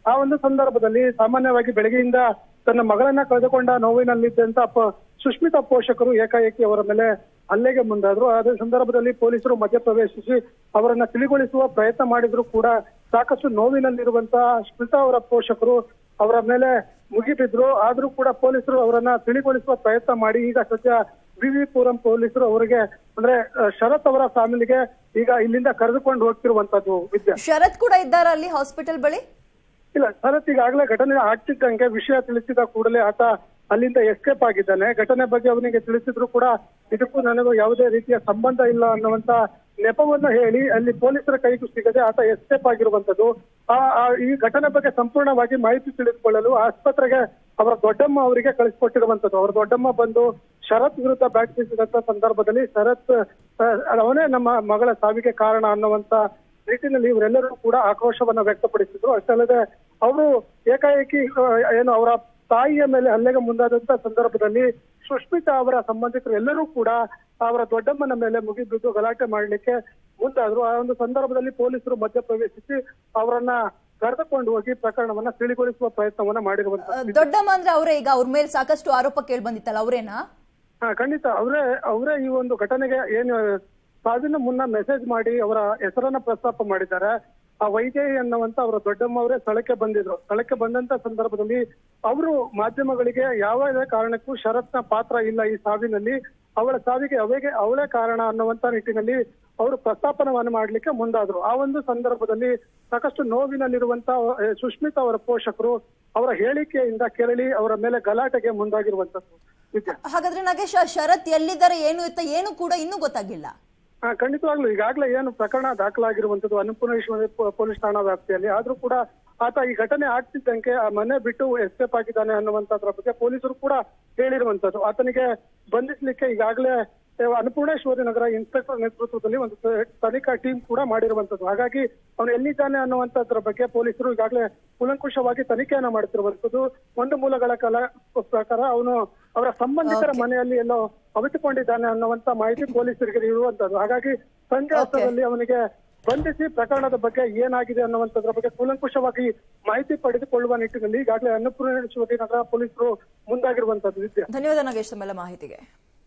ಆ ಒಂದು ಸಂದರ್ಭದಲ್ಲಿ ಸಾಮಾನ್ಯವಾಗಿ ಬೆಳಗ್ಗೆಯಿಂದ ತನ್ನ ಮಗಳನ್ನ ಕಳೆದುಕೊಂಡ ನೋವಿನಲ್ಲಿದ್ದಂತ ಸುಷ್ಮಿತಾ ಪೋಷಕರು ಏಕಾಏಕಿ ಅವರ ಮೇಲೆ ಹಲ್ಲೆಗೆ ಮುಂದಾದ್ರು. ಅದೇ ಸಂದರ್ಭದಲ್ಲಿ ಪೊಲೀಸರು ಮಧ್ಯಪ್ರವೇಶಿಸಿ ಅವರನ್ನ ತಿಳಿಗೊಳಿಸುವ ಪ್ರಯತ್ನ ಮಾಡಿದ್ರು ಕೂಡ ಸಾಕಷ್ಟು ನೋವಿನಲ್ಲಿರುವಂತಹ ಸ್ಮಿತಾ ಅವರ ಪೋಷಕರು ಅವರ ಮೇಲೆ ಮುಗಿಬಿದ್ರು. ಆದ್ರೂ ಕೂಡ ಪೊಲೀಸರು ಅವರನ್ನ ತಿಳಿಗೊಳಿಸುವ ಪ್ರಯತ್ನ ಮಾಡಿ ಈಗ ಸದ್ಯ ವಿವಿಪುರಂ ಪೊಲೀಸರು ಅವರಿಗೆ ಅಂದ್ರೆ ಶರತ್ ಅವರ ಫ್ಯಾಮಿಲಿಗೆ ಈಗ ಇಲ್ಲಿಂದ ಕರೆದುಕೊಂಡು ಹೋಗ್ತಿರುವಂತದ್ದು. ವಿದ್ಯಾ, ಶರತ್ ಕೂಡ ಇದ್ದಾರಾ ಅಲ್ಲಿ ಹಾಸ್ಪಿಟಲ್ ಬಳಿ? ಇಲ್ಲ, ಶರತ್ ಈಗಾಗಲೇ ಘಟನೆ ಆಗ್ತಿದ್ದಂಗೆ ವಿಷಯ ತಿಳಿಸಿದ ಕೂಡಲೇ ಆತ ಅಲ್ಲಿಂದ ಎಸ್ಕೇಪ್ ಆಗಿದ್ದಾನೆ. ಘಟನೆ ಬಗ್ಗೆ ಅವನಿಗೆ ತಿಳಿಸಿದ್ರು ಕೂಡ ಇದಕ್ಕೂ ನನಗೂ ಯಾವುದೇ ರೀತಿಯ ಸಂಬಂಧ ಇಲ್ಲ ಅನ್ನುವಂತ ನೆಪವನ್ನ ಹೇಳಿ ಅಲ್ಲಿ ಪೊಲೀಸರ ಕೈಗೂ ಸಿಗದೆ ಆತ ಎಸ್ಕೇಪ್ ಆಗಿರುವಂತದ್ದು. ಆ ಈ ಘಟನೆ ಬಗ್ಗೆ ಸಂಪೂರ್ಣವಾಗಿ ಮಾಹಿತಿ ತಿಳಿದುಕೊಳ್ಳಲು ಆಸ್ಪತ್ರೆಗೆ ಅವರ ದೊಡ್ಡಮ್ಮ ಅವರಿಗೆ ಕಳಿಸಿಕೊಟ್ಟಿರುವಂತದ್ದು. ಅವರ ದೊಡ್ಡಮ್ಮ ಬಂದು ಶರತ್ ವಿರುದ್ಧ ಬ್ಯಾಟ್ ಬೀಸಿದಂತ ಸಂದರ್ಭದಲ್ಲಿ ಶರತ್ ಅವನೇ ನಮ್ಮ ಮಗಳ ಸಾವಿಗೆ ಕಾರಣ ಅನ್ನುವಂತ ನಿಟ್ಟಿನಲ್ಲಿ ಇವರೆಲ್ಲರೂ ಕೂಡ ಆಕ್ರೋಶವನ್ನ ವ್ಯಕ್ತಪಡಿಸಿದ್ರು. ಅಷ್ಟಲ್ಲದೆ ಅವರು ಏಕಾಏಕಿ ಏನು ಅವರ ತಾಯಿಯ ಮೇಲೆ ಹಲ್ಲೆಗೆ ಮುಂದಾದಂತ ಸಂದರ್ಭದಲ್ಲಿ ಸುಷ್ಮಿತಾ ಅವರ ಸಂಬಂಧಿಕರು ಎಲ್ಲರೂ ಕೂಡ ಅವರ ದೊಡ್ಡಮ್ಮನ ಮೇಲೆ ಮುಗಿಬಿದ್ದು ಗಲಾಟೆ ಮಾಡಲಿಕ್ಕೆ ಮುಂದಾದ್ರು. ಆ ಒಂದು ಸಂದರ್ಭದಲ್ಲಿ ಪೊಲೀಸರು ಮಧ್ಯಪ್ರವೇಶಿಸಿ ಅವರನ್ನ ಕರೆದುಕೊಂಡು ಹೋಗಿ ಪ್ರಕರಣವನ್ನ ತಿಳಿಗೊಳಿಸುವ ಪ್ರಯತ್ನವನ್ನ ಮಾಡಿರುವಂತ. ದೊಡ್ಡಮ್ಮ ಅಂದ್ರೆ ಅವರೇ ಈಗ ಅವ್ರ ಮೇಲೆ ಸಾಕಷ್ಟು ಆರೋಪ ಕೇಳಿ ಬಂದಿತ್ತಲ್ಲ, ಅವರೇನಾ? ಹಾ, ಖಂಡಿತ ಅವರೇ ಅವರೇ ಈ ಒಂದು ಘಟನೆಗೆ ಏನು ಸಾವಿನ ಮುನ್ನ ಮೆಸೇಜ್ ಮಾಡಿ ಅವರ ಹೆಸರನ್ನ ಪ್ರಸ್ತಾಪ ಮಾಡಿದ್ದಾರೆ. ಆ ವೈದೇಹಿ ಅನ್ನುವಂತ ಅವರ ದೊಡ್ಡಮ್ಮ ಅವರೇ ಸ್ಥಳಕ್ಕೆ ಬಂದಿದ್ರು. ಸ್ಥಳಕ್ಕೆ ಬಂದಂತ ಸಂದರ್ಭದಲ್ಲಿ ಅವರು ಮಾಧ್ಯಮಗಳಿಗೆ ಯಾವುದೇ ಕಾರಣಕ್ಕೂ ಶರತ್ನ ಪಾತ್ರ ಇಲ್ಲ ಈ ಸಾವಿನಲ್ಲಿ, ಅವಳ ಸಾವಿಗೆ ಅವೆಗೆ ಅವಳೇ ಕಾರಣ ಅನ್ನುವಂತ ನಿಟ್ಟಿನಲ್ಲಿ ಅವರು ಪ್ರಸ್ತಾಪನವನ್ನು ಮಾಡ್ಲಿಕ್ಕೆ ಮುಂದಾದ್ರು. ಆ ಒಂದು ಸಂದರ್ಭದಲ್ಲಿ ಸಾಕಷ್ಟು ನೋವಿನಲ್ಲಿರುವಂತ ಸುಷ್ಮಿತಾ ಅವರ ಪೋಷಕರು ಅವರ ಹೇಳಿಕೆಯಿಂದ ಕೆರಳಿ ಅವರ ಮೇಲೆ ಗಲಾಟೆಗೆ ಮುಂದಾಗಿರುವಂತದ್ದು. ಹಾಗಾದ್ರೆ ನಾಗೇಶ್, ಶರತ್ ಎಲ್ಲಿದ್ದಾರೆ ಏನು ಅಂತ ಏನು ಕೂಡ ಇನ್ನೂ ಗೊತ್ತಾಗಿಲ್ಲ? ಹಾ, ಖಂಡಿತವಾಗ್ಲು ಈಗಾಗಲೇ ಏನು ಪ್ರಕರಣ ದಾಖಲಾಗಿರುವಂತದ್ದು ಅನ್ನಪೂರ್ಣೇಶ್ವರಿ ಪೊಲೀಸ್ ಠಾಣಾ ವ್ಯಾಪ್ತಿಯಲ್ಲಿ. ಆದ್ರೂ ಕೂಡ ಆತ ಈ ಘಟನೆ ಆಗ್ತಿದ್ದಂಗೆ ಆ ಮನೆ ಬಿಟ್ಟು ಎಸ್ಕೇಪ್ ಆಗಿದ್ದಾನೆ ಅನ್ನುವಂತದ್ರ ಬಗ್ಗೆ ಪೊಲೀಸರು ಕೂಡ ಹೇಳಿರುವಂತದ್ದು. ಆತನಿಗೆ ಬಂಧಿಸಲಿಕ್ಕೆ ಈಗಾಗಲೇ ಅನ್ನಪೂರ್ಣೇಶ್ವರಿ ನಗರ ಇನ್ಸ್ಪೆಕ್ಟರ್ ನೇತೃತ್ವದಲ್ಲಿ ಒಂದು ತನಿಖಾ ಟೀಮ್ ಕೂಡ ಮಾಡಿರುವಂತದ್ದು. ಹಾಗಾಗಿ ಅವನು ಎಲ್ಲಿದ್ದಾನೆ ಅನ್ನುವಂತದ್ರ ಬಗ್ಗೆ ಪೊಲೀಸರು ಈಗಾಗಲೇ ಕೂಲಂಕುಷವಾಗಿ ತನಿಖೆಯನ್ನ ಮಾಡುತ್ತಿರುವಂತದ್ದು. ಒಂದು ಮೂಲಗಳ ಕಾಲ ಪ್ರಕಾರ ಅವನು ಅವರ ಸಂಬಂಧಿಕರ ಮನೆಯಲ್ಲಿ ಎಲ್ಲೋ ಅವಿತುಕೊಂಡಿದ್ದಾನೆ ಅನ್ನುವಂತ ಮಾಹಿತಿ ಪೊಲೀಸರಿಗೆ ಇರುವಂತದ್ದು. ಹಾಗಾಗಿ ಸಂಜೆ ಹೊತ್ತದಲ್ಲಿ ಅವನಿಗೆ ಬಂಧಿಸಿ ಪ್ರಕರಣದ ಬಗ್ಗೆ ಏನಾಗಿದೆ ಅನ್ನುವಂಥದ್ರ ಬಗ್ಗೆ ಕೂಲಂಕುಷವಾಗಿ ಮಾಹಿತಿ ಪಡೆದುಕೊಳ್ಳುವ ನಿಟ್ಟಿನಲ್ಲಿ ಈಗಾಗಲೇ ಅನ್ನಪೂರ್ಣೇಶ್ವರಿ ನಗರ ಪೊಲೀಸರು ಮುಂದಾಗಿರುವಂತದ್ದು. ವಿದ್ಯಾ, ಧನ್ಯವಾದ ನಾಗೇಶ್ ತಮ್ಮೆಲ್ಲ ಮಾಹಿತಿಗೆ.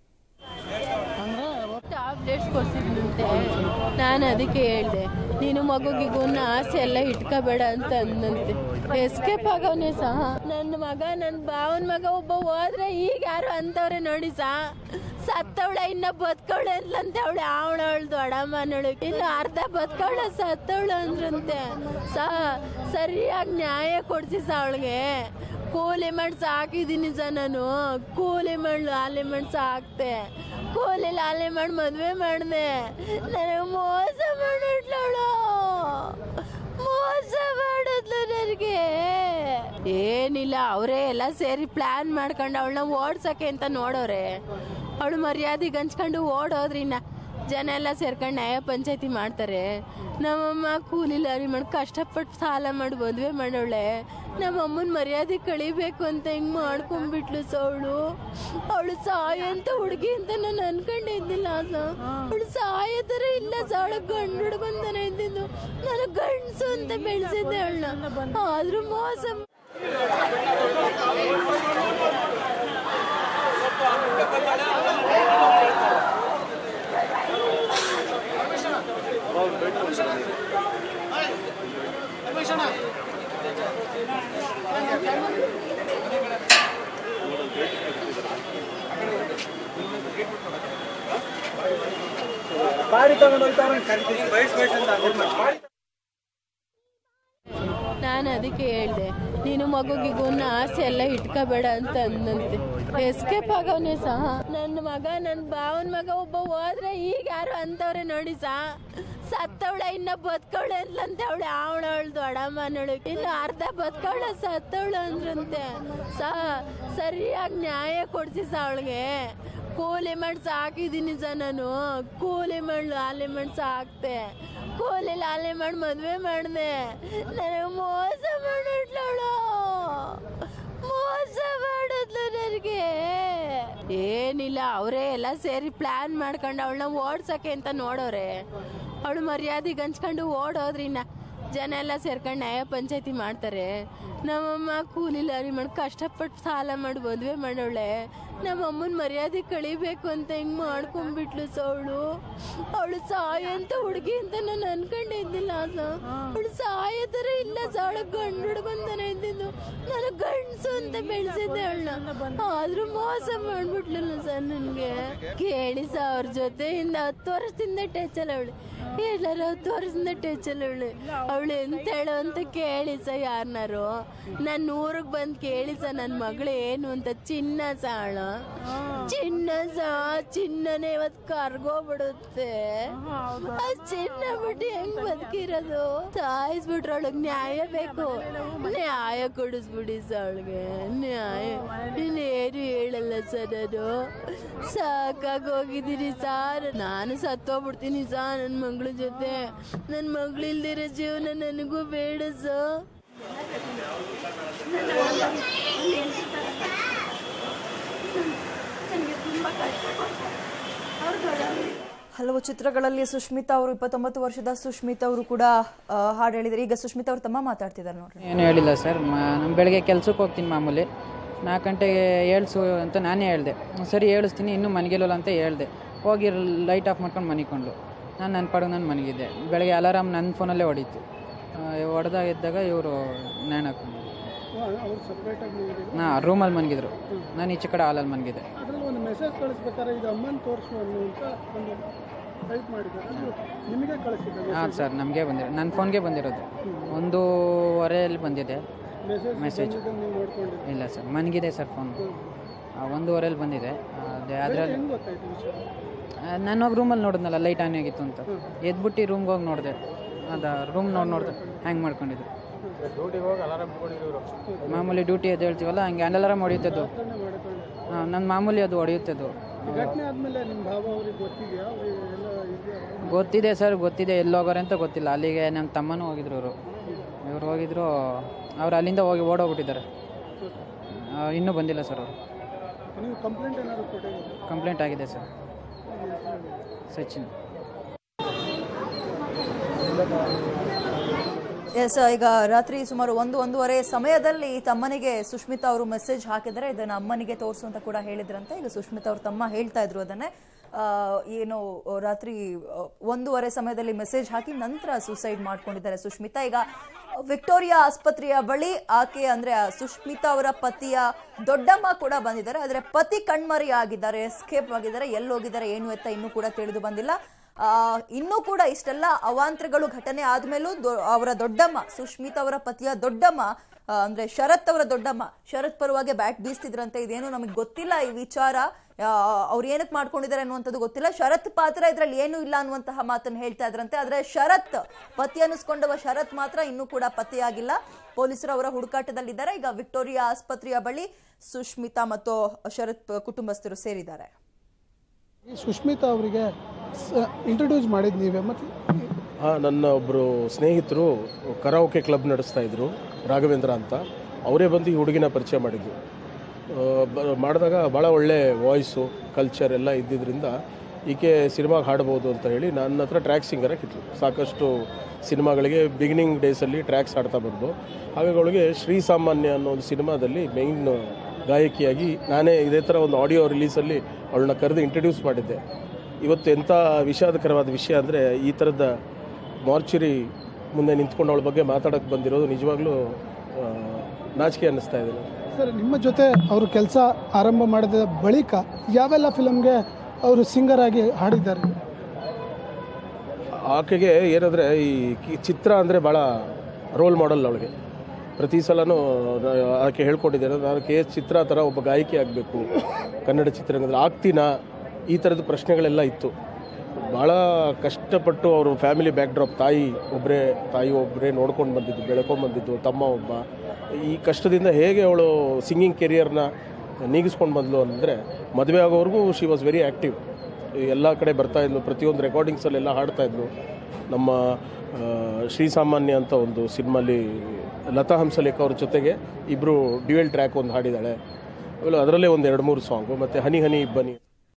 ಟ್ಯಾಬ್ಲೆಟ್ಸ್ ಕೊಡ್ಸಿದ್ನಂತೆ, ನಾನು ಅದಕ್ಕೆ ಹೇಳ್ದೆ ನೀನು ಮಗುಗಿಗೂನ ಆಸೆ ಎಲ್ಲ ಇಟ್ಕೋಬೇಡ ಅಂತ ಅಂದಂತೆ. ಎಸ್ಕೇಪ್ ಆಗವನೇ ಸಹ. ನನ್ನ ಮಗ ನನ್ನ ಭಾವನ ಮಗ ಒಬ್ಬ ಹೋದ್ರೆ ಈಗ ಯಾರು ಅಂತವ್ರೆ ನೋಡಿ ಸಹ. ಸತ್ತವಳ ಇನ್ನ ಬದುಕವಳೆ ಅಂದ್ಲಂತೆ. ಅವಳೆ ಅವಳ ಅವಳ್ದು ಅಡಮನಳು ಇನ್ನು ಅರ್ಧ ಬದುಕವಳ ಸತ್ತವಳು ಅಂದ್ರಂತೆ. ಸಹ ಸರಿಯಾಗಿ ನ್ಯಾಯ ಕೊಡ್ಸಿ ಸಹ ಅವಳಿಗೆ. ಕೂಲಿ ಮಾಡಿ ಸಾಕಿದೀನಿ ಸಹ ನಾನು. ಕೂಲಿ ಮಾಡಿ ಆಲೆ ಮಾಡಿ ಸಾಕ್ತೆ. ಕೂಲಿ ಲಾಲೆ ಮಾಡಿ ಮದ್ವೆ ಮಾಡಿದೆ. ನನಗೆ ಮೋಸ ಮಾಡಿಟ್ಲವಳು, ಮೋಸ ಮಾಡಿದ್ಲು ನನಗೆ. ಏನಿಲ್ಲ, ಅವರೇ ಎಲ್ಲ ಸೇರಿ ಪ್ಲಾನ್ ಮಾಡ್ಕೊಂಡು ಅವಳನ್ನ ಓಡ್ಸಕ್ಕೆ ಅಂತ ನೋಡೋರೆ. ಅವಳು ಮರ್ಯಾದೆಗೆ ಹಂಚ್ಕೊಂಡು ಓಡೋದ್ರಿನ್ನ ಜನ ಎಲ್ಲ ಸೇರ್ಕೊಂಡು ನ್ಯಾಯ ಪಂಚಾಯತಿ ಮಾಡ್ತಾರೆ. ನಮ್ಮಮ್ಮ ಕೂಲಿ ಲಾರಿ ಮಾಡಿ ಕಷ್ಟಪಟ್ಟು ಸಾಲ ಮಾಡಿ ಮದುವೆ ಮಾಡೋಳೆ. ನಮ್ಮಮ್ಮನ ಮರ್ಯಾದೆ ಕಳಿಬೇಕು ಅಂತ ಹಿಂಗೆ ಮಾಡ್ಕೊಂಡ್ಬಿಟ್ಲು ಸವಳು. ಅವಳು ಸಾಯ ಅಂತ ಹುಡುಗಿ ಅಂತ ನಾನು ಅನ್ಕೊಂಡಿದ್ದಿಲ್ಲ ಸ. ಅವಳು ಸಾಯ ಥರ ಇಲ್ಲ ಸ. ಅವಳು ಗಂಡು ಹುಡುಗಂತಾನೆ ಇದ್ದಿದ್ದು. ನಾನು ಗಂಡಸು ಅಂತ ಬೆಳೆಸಿದ್ದೆ ಅವಳನ್ನ. ಆದ್ರೂ ಮೋಸ. ನಾನು ಅದಕ್ಕೆ ಹೇಳ್ದೆ ನೀನು ಮಗುಗಿಗೂನ ಆಸೆ ಎಲ್ಲ ಇಟ್ಕೋಬೇಡ ಅಂತ ಅಂದಂತೆ. ಎಸ್ಕೇಪ್ ಆಗವನೇ ಸಹ. ನನ್ನ ಮಗ ನನ್ನ ಭಾವನ ಮಗ ಒಬ್ಬ ಹೋದ್ರೆ ಈಗ ಯಾರು ಅಂತವ್ರೆ ನೋಡಿ ಸಹ. ಸತ್ತವಳ ಇನ್ನ ಬದುಕವಳೆ ಅಂದ್ಲಂತೆ. ಅವಳೆ ಅವಳ ಅವಳ್ದು ಅಡಮನಳು ಇನ್ನು ಅರ್ಧ ಬದುಕವಳ ಸತ್ತವಳು ಅಂದ್ರಂತೆ. ಸಹ ಸರಿಯಾಗಿ ನ್ಯಾಯ ಕೊಡ್ಸಿ ಸಹ ಅವಳಿಗೆ. ಕೂಲಿ ಮಾಡಿ ಸಾಕಿದೀನಿ ಸಹ ನಾನು. ಕೂಲಿ ಮಾಡಿ ಲಾಲೆ ಮಾಡಿ ಸಾಕ್ತೆ. ಕೂಲಿ ಲಾಲೆ ಮಾಡಿ ಮದ್ವೆ ಮಾಡಿದೆ. ನನಗೆ ಮೋಸ ಮಾಡಿಟ್ಲವಳು, ಮೋಸ ಮಾಡಿದ್ಲು ನನಗೆ. ಏನಿಲ್ಲ, ಅವರೇ ಎಲ್ಲ ಸೇರಿ ಪ್ಲಾನ್ ಮಾಡ್ಕೊಂಡು ಅವಳನ್ನ ಓಡ್ಸಕ್ಕೆ ಅಂತ ನೋಡೋರೆ. ಅವಳು ಮರ್ಯಾದೆಗೆ ಹಂಚ್ಕೊಂಡು ಓಡೋದ್ರಿನ್ನ ಜನ ಎಲ್ಲ ಸೇರ್ಕೊಂಡು ನ್ಯಾಯ ಪಂಚಾಯತಿ ಮಾಡ್ತಾರೆ. ನಮ್ಮಮ್ಮ ಕೂಲಿಲಾರಿ ಮಾಡಿ ಕಷ್ಟಪಟ್ಟು ಸಾಲ ಮಾಡಿ ಮದುವೆ ಮಾಡೋಳೆ. ನಮ್ಮಮ್ಮನ ಮರ್ಯಾದೆ ಕಳಿಬೇಕು ಅಂತ ಹಿಂಗೆ ಮಾಡ್ಕೊಂಡ್ಬಿಟ್ಲು ಸ ಅವಳು ಅವಳು ಸಾಯ ಅಂತ ಹುಡುಗಿ ಅಂತ ನಾನು ಅನ್ಕೊಂಡೇ ಇದ್ದಿಲ್ಲ ಸ. ಅವಳು ಸಾಯ ಥರ ಇಲ್ಲ ಸ. ಅವಳು ಗಂಡು ಹುಡುಗಂತಾನೆ ಇದ್ದಿದ್ದು. ನಾನು ಗಂಡಸು ಅಂತ ಬೆಳೆಸಿದ್ದೆ ಅವಳನ್ನ, ಆದ್ರೂ ಮೋಸ ಮಾಡ್ಬಿಟ್ಲಲ್ಲ ಸರ್ ನನಗೆ. ಕೇಳಿ ಸ ಅವ್ರ ಜೊತೆಯಿಂದ ಹತ್ತು ವರ್ಷದಿಂದ ಟಚ್ ಅವಳು ಎಲ್ಲರೂ ಹತ್ತು ವರ್ಷದಿಂದ ಟಚ್ ಅವಳು ಅವಳು ಎಂತ ಹೇಳು ಅಂತ ಕೇಳಿ ಸ ಯಾರನ್ನಾರು. ನನ್ನ ಊರಿಗೆ ಬಂದು ಕೇಳಿ ಸ ನನ್ನ ಮಗಳು ಏನು ಅಂತ. ಚಿನ್ನ ಸ ಅವಳು ಚಿನ್ನ ಸ ಚಿನ್ನನೇ ಇವತ್ತು ಕರ್ಗೋಗ್ಬಿಡುತ್ತೆ. ಆ ಚಿನ್ನ ಬಿಟ್ಟು ಹೆಂಗ್ ಬದುಕಿರೋದು? ಸಾಯಿಸ್ಬಿಟ್ರೆ ಅವಳಿಗೆ ನ್ಯಾಯ ಬೇಕು, ನ್ಯಾಯ ಕೊಡಿಸ್ಬಿಡಿ ಸ ಅವಳಿಗೆ ನ್ಯಾಯ. ಇನ್ನೇನು ಹೇಳಲ್ಲ ಸರ್, ನಾನು ಸಾಕಾಗಿ ಹೋಗಿದ್ದೀನಿ ಸಾರ್. ನಾನು ಸತ್ತೋಗ್ಬಿಡ್ತೀನಿ ಸಾ ನನ್ನ ಮಗಳ ಜೊತೆ. ನನ್ನ ಮಗಳು ಇಲ್ದಿರೋ ಜೀವನ ನನಗೂ ಬೇಡ ಸ. ಹಲವು ಚಿತ್ರಗಳಲ್ಲಿ ಸುಷ್ಮಿತಾ ಅವರು, ಇಪ್ಪತ್ತೊಂಬತ್ತು ವರ್ಷದ ಸುಷ್ಮಿತಾ ಅವರು ಕೂಡ ಹಾಡು ಹೇಳಿದ್ದಾರೆ. ಈಗ ಸುಷ್ಮಿತಾ ಅವ್ರ ತಮ್ಮ ಮಾತಾಡ್ತಿದ್ದಾರೆ ನೋಡ್ರಿ. ಏನು ಹೇಳಿಲ್ಲ ಸರ್, ನಮ್ಮ ಬೆಳಗ್ಗೆ ಕೆಲ್ಸಕ್ಕೆ ಹೋಗ್ತೀನಿ ಮಾಮೂಲಿ, ನಾಲ್ಕು ಗಂಟೆಗೆ ಏಳ್ಸು ಅಂತ ನಾನೇ ಹೇಳಿದೆ. ಸರಿ ಏಳಿಸ್ತೀನಿ, ಇನ್ನೂ ಮನೆಗಿಲ್ಲಲ್ಲ ಅಂತ ಹೇಳಿದೆ. ಹೋಗಿ ಲೈಟ್ ಆಫ್ ಮಾಡ್ಕೊಂಡು ಮನಿಕೊಂಡು ನಾನು ನನ್ನ ಪಾಡಿಗೆ ನಾನು ಮನಗಿದ್ದೆ. ಬೆಳಗ್ಗೆ ಅಲಾರಾಮ್ ನನ್ನ ಫೋನಲ್ಲೇ ಹೊಡೀತು. ಹೊಡೆದಾಗಿದ್ದಾಗ ಇವರು ನ್ಯಾಣ ಹಾಕೊಂಡು ಹಾಂ ರೂಮಲ್ಲಿ ಮನಗಿದ್ರು. ನಾನು ಈಚೆ ಕಡೆ ಹಾಲಲ್ಲಿ ಮನಗಿದ್ದೆ. ಹಾಂ ಸರ್, ನಮಗೆ ಬಂದಿರೋ ನನ್ನ ಫೋನ್ಗೆ ಬಂದಿರೋದು. ಒಂದೂವರೆಯಲ್ಲಿ ಬಂದಿದೆ ಮೆಸೇಜ್. ಇಲ್ಲ ಸರ್, ಮನಗಿದೆ ಸರ್ ಫೋನ್. ಒಂದೂವರೆಯಲ್ಲಿ ಬಂದಿದೆ. ಅದೇ ಅದರಲ್ಲಿ ನಾನು ಹೋಗಿ ರೂಮಲ್ಲಿ ನೋಡಿದ್ನಲ್ಲ ಲೈಟ್ ಆನ್ ಆಗಿತ್ತು ಅಂತ. ಎದ್ಬಿಟ್ಟು ರೂಮ್ಗೆ ಹೋಗಿ ನೋಡಿದೆ. ಅದು ರೂಮ್ ನೋಡಿ ನೋಡಿದೆ ಹ್ಯಾಂಗ್ ಮಾಡ್ಕೊಂಡಿದ್ರು. ಮಾಮೂಲಿ ಡ್ಯೂಟಿ ಅದು ಹೇಳ್ತೀವಲ್ಲ ಹಂಗೆ ಅಲಾರಾಮ್ ಹೊಡೆಯುತ್ತದ್ದು. ಹಾಂ, ನನ್ನ ಮಾಮೂಲಿ ಅದು ಹೊಡೆಯುತ್ತದ್ದು. ಗೊತ್ತಿದೆ ಸರ್, ಗೊತ್ತಿದೆ. ಎಲ್ಲಿ ಹೋಗೋರೆ ಅಂತ ಗೊತ್ತಿಲ್ಲ. ಅಲ್ಲಿಗೆ ನಮ್ಮ ತಮ್ಮನೂ ಹೋಗಿದ್ರು. ಇವರು ಇವ್ರು ಹೋಗಿದ್ರು. ಅವ್ರು ಅಲ್ಲಿಂದ ಹೋಗಿ ಓಡೋಗ್ಬಿಟ್ಟಿದ್ದಾರೆ. ಇನ್ನೂ ಬಂದಿಲ್ಲ ಸರ್ ಅವರು. ಕಂಪ್ಲೇಂಟ್ ಆಗಿದೆ ಸರ್. ಸಚಿನ್. ಎಸ್, ಈಗ ರಾತ್ರಿ ಸುಮಾರು ಒಂದು ಒಂದೂವರೆ ಸಮಯದಲ್ಲಿ ತಮ್ಮನಿಗೆ ಸುಷ್ಮಿತಾ ಅವರು ಮೆಸೇಜ್ ಹಾಕಿದರೆ ಇದನ್ನು ಅಮ್ಮನಿಗೆ ತೋರಿಸು ಅಂತ ಕೂಡ ಹೇಳಿದ್ರಂತೆ. ಈಗ ಸುಷ್ಮಿತಾ ಅವ್ರ ತಮ್ಮ ಹೇಳ್ತಾ ಇದ್ರು ಅದನ್ನೇ. ಏನು ರಾತ್ರಿ ಒಂದೂವರೆ ಸಮಯದಲ್ಲಿ ಮೆಸೇಜ್ ಹಾಕಿ ನಂತರ ಸೂಸೈಡ್ ಮಾಡ್ಕೊಂಡಿದ್ದಾರೆ ಸುಷ್ಮಿತಾ. ಈಗ ವಿಕ್ಟೋರಿಯಾ ಆಸ್ಪತ್ರೆಯ ಬಳಿ ಆಕೆ ಅಂದ್ರೆ ಸುಷ್ಮಿತಾ ಅವರ ಪತಿಯ ದೊಡ್ಡಮ್ಮ ಕೂಡ ಬಂದಿದ್ದಾರೆ. ಆದರೆ ಪತಿ ಕಣ್ಮರಿ ಆಗಿದ್ದಾರೆ, ಎಸ್ಕೇಪ್ ಆಗಿದ್ದಾರೆ. ಎಲ್ಲಿ ಹೋಗಿದ್ದಾರೆ ಏನು ಎತ್ತ ಇನ್ನೂ ಕೂಡ ತಿಳಿದು ಬಂದಿಲ್ಲ. ಆ ಇನ್ನೂ ಕೂಡ ಇಷ್ಟೆಲ್ಲ ಅವಾಂತರಗಳು ಘಟನೆ ಆದ್ಮೇಲೂ ಅವರ ದೊಡ್ಡಮ್ಮ, ಸುಷ್ಮಿತಾ ಅವರ ಪತಿಯ ದೊಡ್ಡಮ್ಮ ಅಂದ್ರೆ ಶರತ್ ಅವರ ದೊಡ್ಡಮ್ಮ, ಶರತ್ ಪರವಾಗಿ ಬ್ಯಾಟ್ ಬೀಸ್ತಿದ್ರಂತೆ. ಇದೇನು ನಮಗೆ ಗೊತ್ತಿಲ್ಲ ಈ ವಿಚಾರ, ಅವ್ರು ಏನಕ್ಕೆ ಮಾಡ್ಕೊಂಡಿದ್ದಾರೆ ಅನ್ನುವಂಥದ್ದು ಗೊತ್ತಿಲ್ಲ. ಶರತ್ ಪಾತ್ರ ಇದ್ರಲ್ಲಿ ಏನೂ ಇಲ್ಲ ಅನ್ನುವಂತಹ ಮಾತನ್ನು ಹೇಳ್ತಾ ಇದ್ರಂತೆ. ಆದ್ರೆ ಶರತ್ ಪತಿ ಅನ್ನಿಸ್ಕೊಂಡವ ಶರತ್ ಮಾತ್ರ ಇನ್ನೂ ಕೂಡ ಪತ್ತೆಯಾಗಿಲ್ಲ. ಪೊಲೀಸರು ಅವರ ಹುಡುಕಾಟದಲ್ಲಿದ್ದಾರೆ. ಈಗ ವಿಕ್ಟೋರಿಯಾ ಆಸ್ಪತ್ರೆಯ ಬಳಿ ಸುಷ್ಮಿತಾ ಮತ್ತು ಶರತ್ ಕುಟುಂಬಸ್ಥರು ಸೇರಿದ್ದಾರೆ. ಸುಷ್ಮಿತಾ ಅವರಿಗೆ ಇಂಟ್ರೊಡ್ಯೂಸ್ ಮಾಡಿದ್ ನೀವೇ? ಮತ್ತೆ ಹಾಂ, ನನ್ನ ಒಬ್ಬರು ಸ್ನೇಹಿತರು ಕರಾವೋಕೆ ಕ್ಲಬ್ ನಡೆಸ್ತಾ ಇದ್ರು, ರಾಘವೇಂದ್ರ ಅಂತ. ಅವರೇ ಬಂದು ಈ ಹುಡುಗಿನ ಪರಿಚಯ ಮಾಡಿದ್ರು. ಮಾಡಿದಾಗ ಭಾಳ ಒಳ್ಳೆ ವಾಯ್ಸು, ಕಲ್ಚರ್ ಎಲ್ಲ ಇದ್ದಿದ್ದರಿಂದ ಈಕೆ ಸಿನಿಮಾಗೆ ಹಾಡ್ಬೋದು ಅಂತ ಹೇಳಿ ನನ್ನ ಹತ್ರ ಟ್ರ್ಯಾಕ್ ಸಿಂಗರ್ ಹಾಕಿತ್ತು. ಸಾಕಷ್ಟು ಸಿನಿಮಾಗಳಿಗೆ ಬಿಗಿನಿಂಗ್ ಡೇಸಲ್ಲಿ ಟ್ರ್ಯಾಕ್ಸ್ ಹಾಡ್ತಾ ಬಂದು, ಹಾಗಾಗಿ ಅವಳಿಗೆ ಶ್ರೀ ಸಾಮಾನ್ಯ ಅನ್ನೋ ಒಂದು ಸಿನಿಮಾದಲ್ಲಿ ಮೇಯ್ನ್ ಗಾಯಕಿಯಾಗಿ ನಾನೇ ಇದೇ ಥರ ಒಂದು ಆಡಿಯೋ ರಿಲೀಸಲ್ಲಿ ಅವಳನ್ನ ಕರೆದು ಇಂಟ್ರಡ್ಯೂಸ್ ಮಾಡಿದ್ದೆ. ಇವತ್ತು ಎಂಥ ವಿಷಾದಕರವಾದ ವಿಷಯ ಅಂದರೆ, ಈ ಥರದ ಮಾರ್ಚುರಿ ಮುಂದೆ ನಿಂತ್ಕೊಂಡು ಅವಳ ಬಗ್ಗೆ ಮಾತಾಡೋಕ್ಕೆ ಬಂದಿರೋದು ನಿಜವಾಗ್ಲೂ ನಾಚಿಕೆ ಅನ್ನಿಸ್ತಾ ಇದೆ. ಸರ್, ನಿಮ್ಮ ಜೊತೆ ಅವರು ಕೆಲಸ ಆರಂಭ ಮಾಡಿದ ಬಳಿಕ ಯಾವೆಲ್ಲ ಫಿಲಮ್ಗೆ ಅವರು ಸಿಂಗರ್ ಆಗಿ ಹಾಡಿದ್ದಾರೆ? ಆಕೆಗೆ ಏನಂದರೆ ಈ ಚಿತ್ರ ಅಂದರೆ ಭಾಳ ರೋಲ್ ಮಾಡಲ್ ಅವಳಿಗೆ. ಪ್ರತಿ ಸಲನೂ ಆಕೆ ಹೇಳ್ಕೊಂಡಿದ್ದೇನೆ, ನಾನು ಕೆ ಎಸ್ ಚಿತ್ರ ಥರ ಒಬ್ಬ ಗಾಯಕಿ ಆಗಬೇಕು ಕನ್ನಡ ಚಿತ್ರರಂಗದಲ್ಲಿ, ಆಗ್ತೀನಾ? ಈ ಥರದ ಪ್ರಶ್ನೆಗಳೆಲ್ಲ ಇತ್ತು. ಭಾಳ ಕಷ್ಟಪಟ್ಟು ಅವರು ಫ್ಯಾಮಿಲಿ ಬ್ಯಾಕ್ಡ್ರಾಪ್, ತಾಯಿ ಒಬ್ಬರೇ ತಾಯಿ ಒಬ್ಬರೇ ನೋಡ್ಕೊಂಡು ಬಂದಿದ್ದು, ಬೆಳ್ಕೊಂಡು ಬಂದಿದ್ದು, ತಮ್ಮ ಒಬ್ಬ. ಈ ಕಷ್ಟದಿಂದ ಹೇಗೆ ಅವಳು ಸಿಂಗಿಂಗ್ ಕೆರಿಯರ್ನ ನೀಗಿಸ್ಕೊಂಡು ಬಂದಳು ಅಂದರೆ, ಮದುವೆ ಆಗೋವರೆಗೂ ಶಿ ವಾಸ್ ವೆರಿ ಆ್ಯಕ್ಟಿವ್. ಎಲ್ಲ ಕಡೆ ಬರ್ತಾಯಿದ್ಲು, ಪ್ರತಿಯೊಂದು ರೆಕಾರ್ಡಿಂಗ್ಸಲ್ಲೆಲ್ಲ ಹಾಡ್ತಾಯಿದ್ಲು. ನಮ್ಮ ಶ್ರೀ ಸಾಮಾನ್ಯ ಅಂತ ಒಂದು ಸಿನಿಮಾಲಿ ಲತಾ ಹಂಸಲೇಖ ಅವ್ರ ಜೊತೆಗೆ ಇಬ್ಬರು ಡ್ಯುಯಲ್ ಟ್ರ್ಯಾಕ್ ಒಂದು ಹಾಡಿದ್ದಾಳೆ. ಆಮೇಲೆ ಅದರಲ್ಲೇ ಒಂದು ಎರಡು ಮೂರು ಸಾಂಗು, ಮತ್ತು ಹನಿ ಹನಿ ಇಬ್ಬನಿ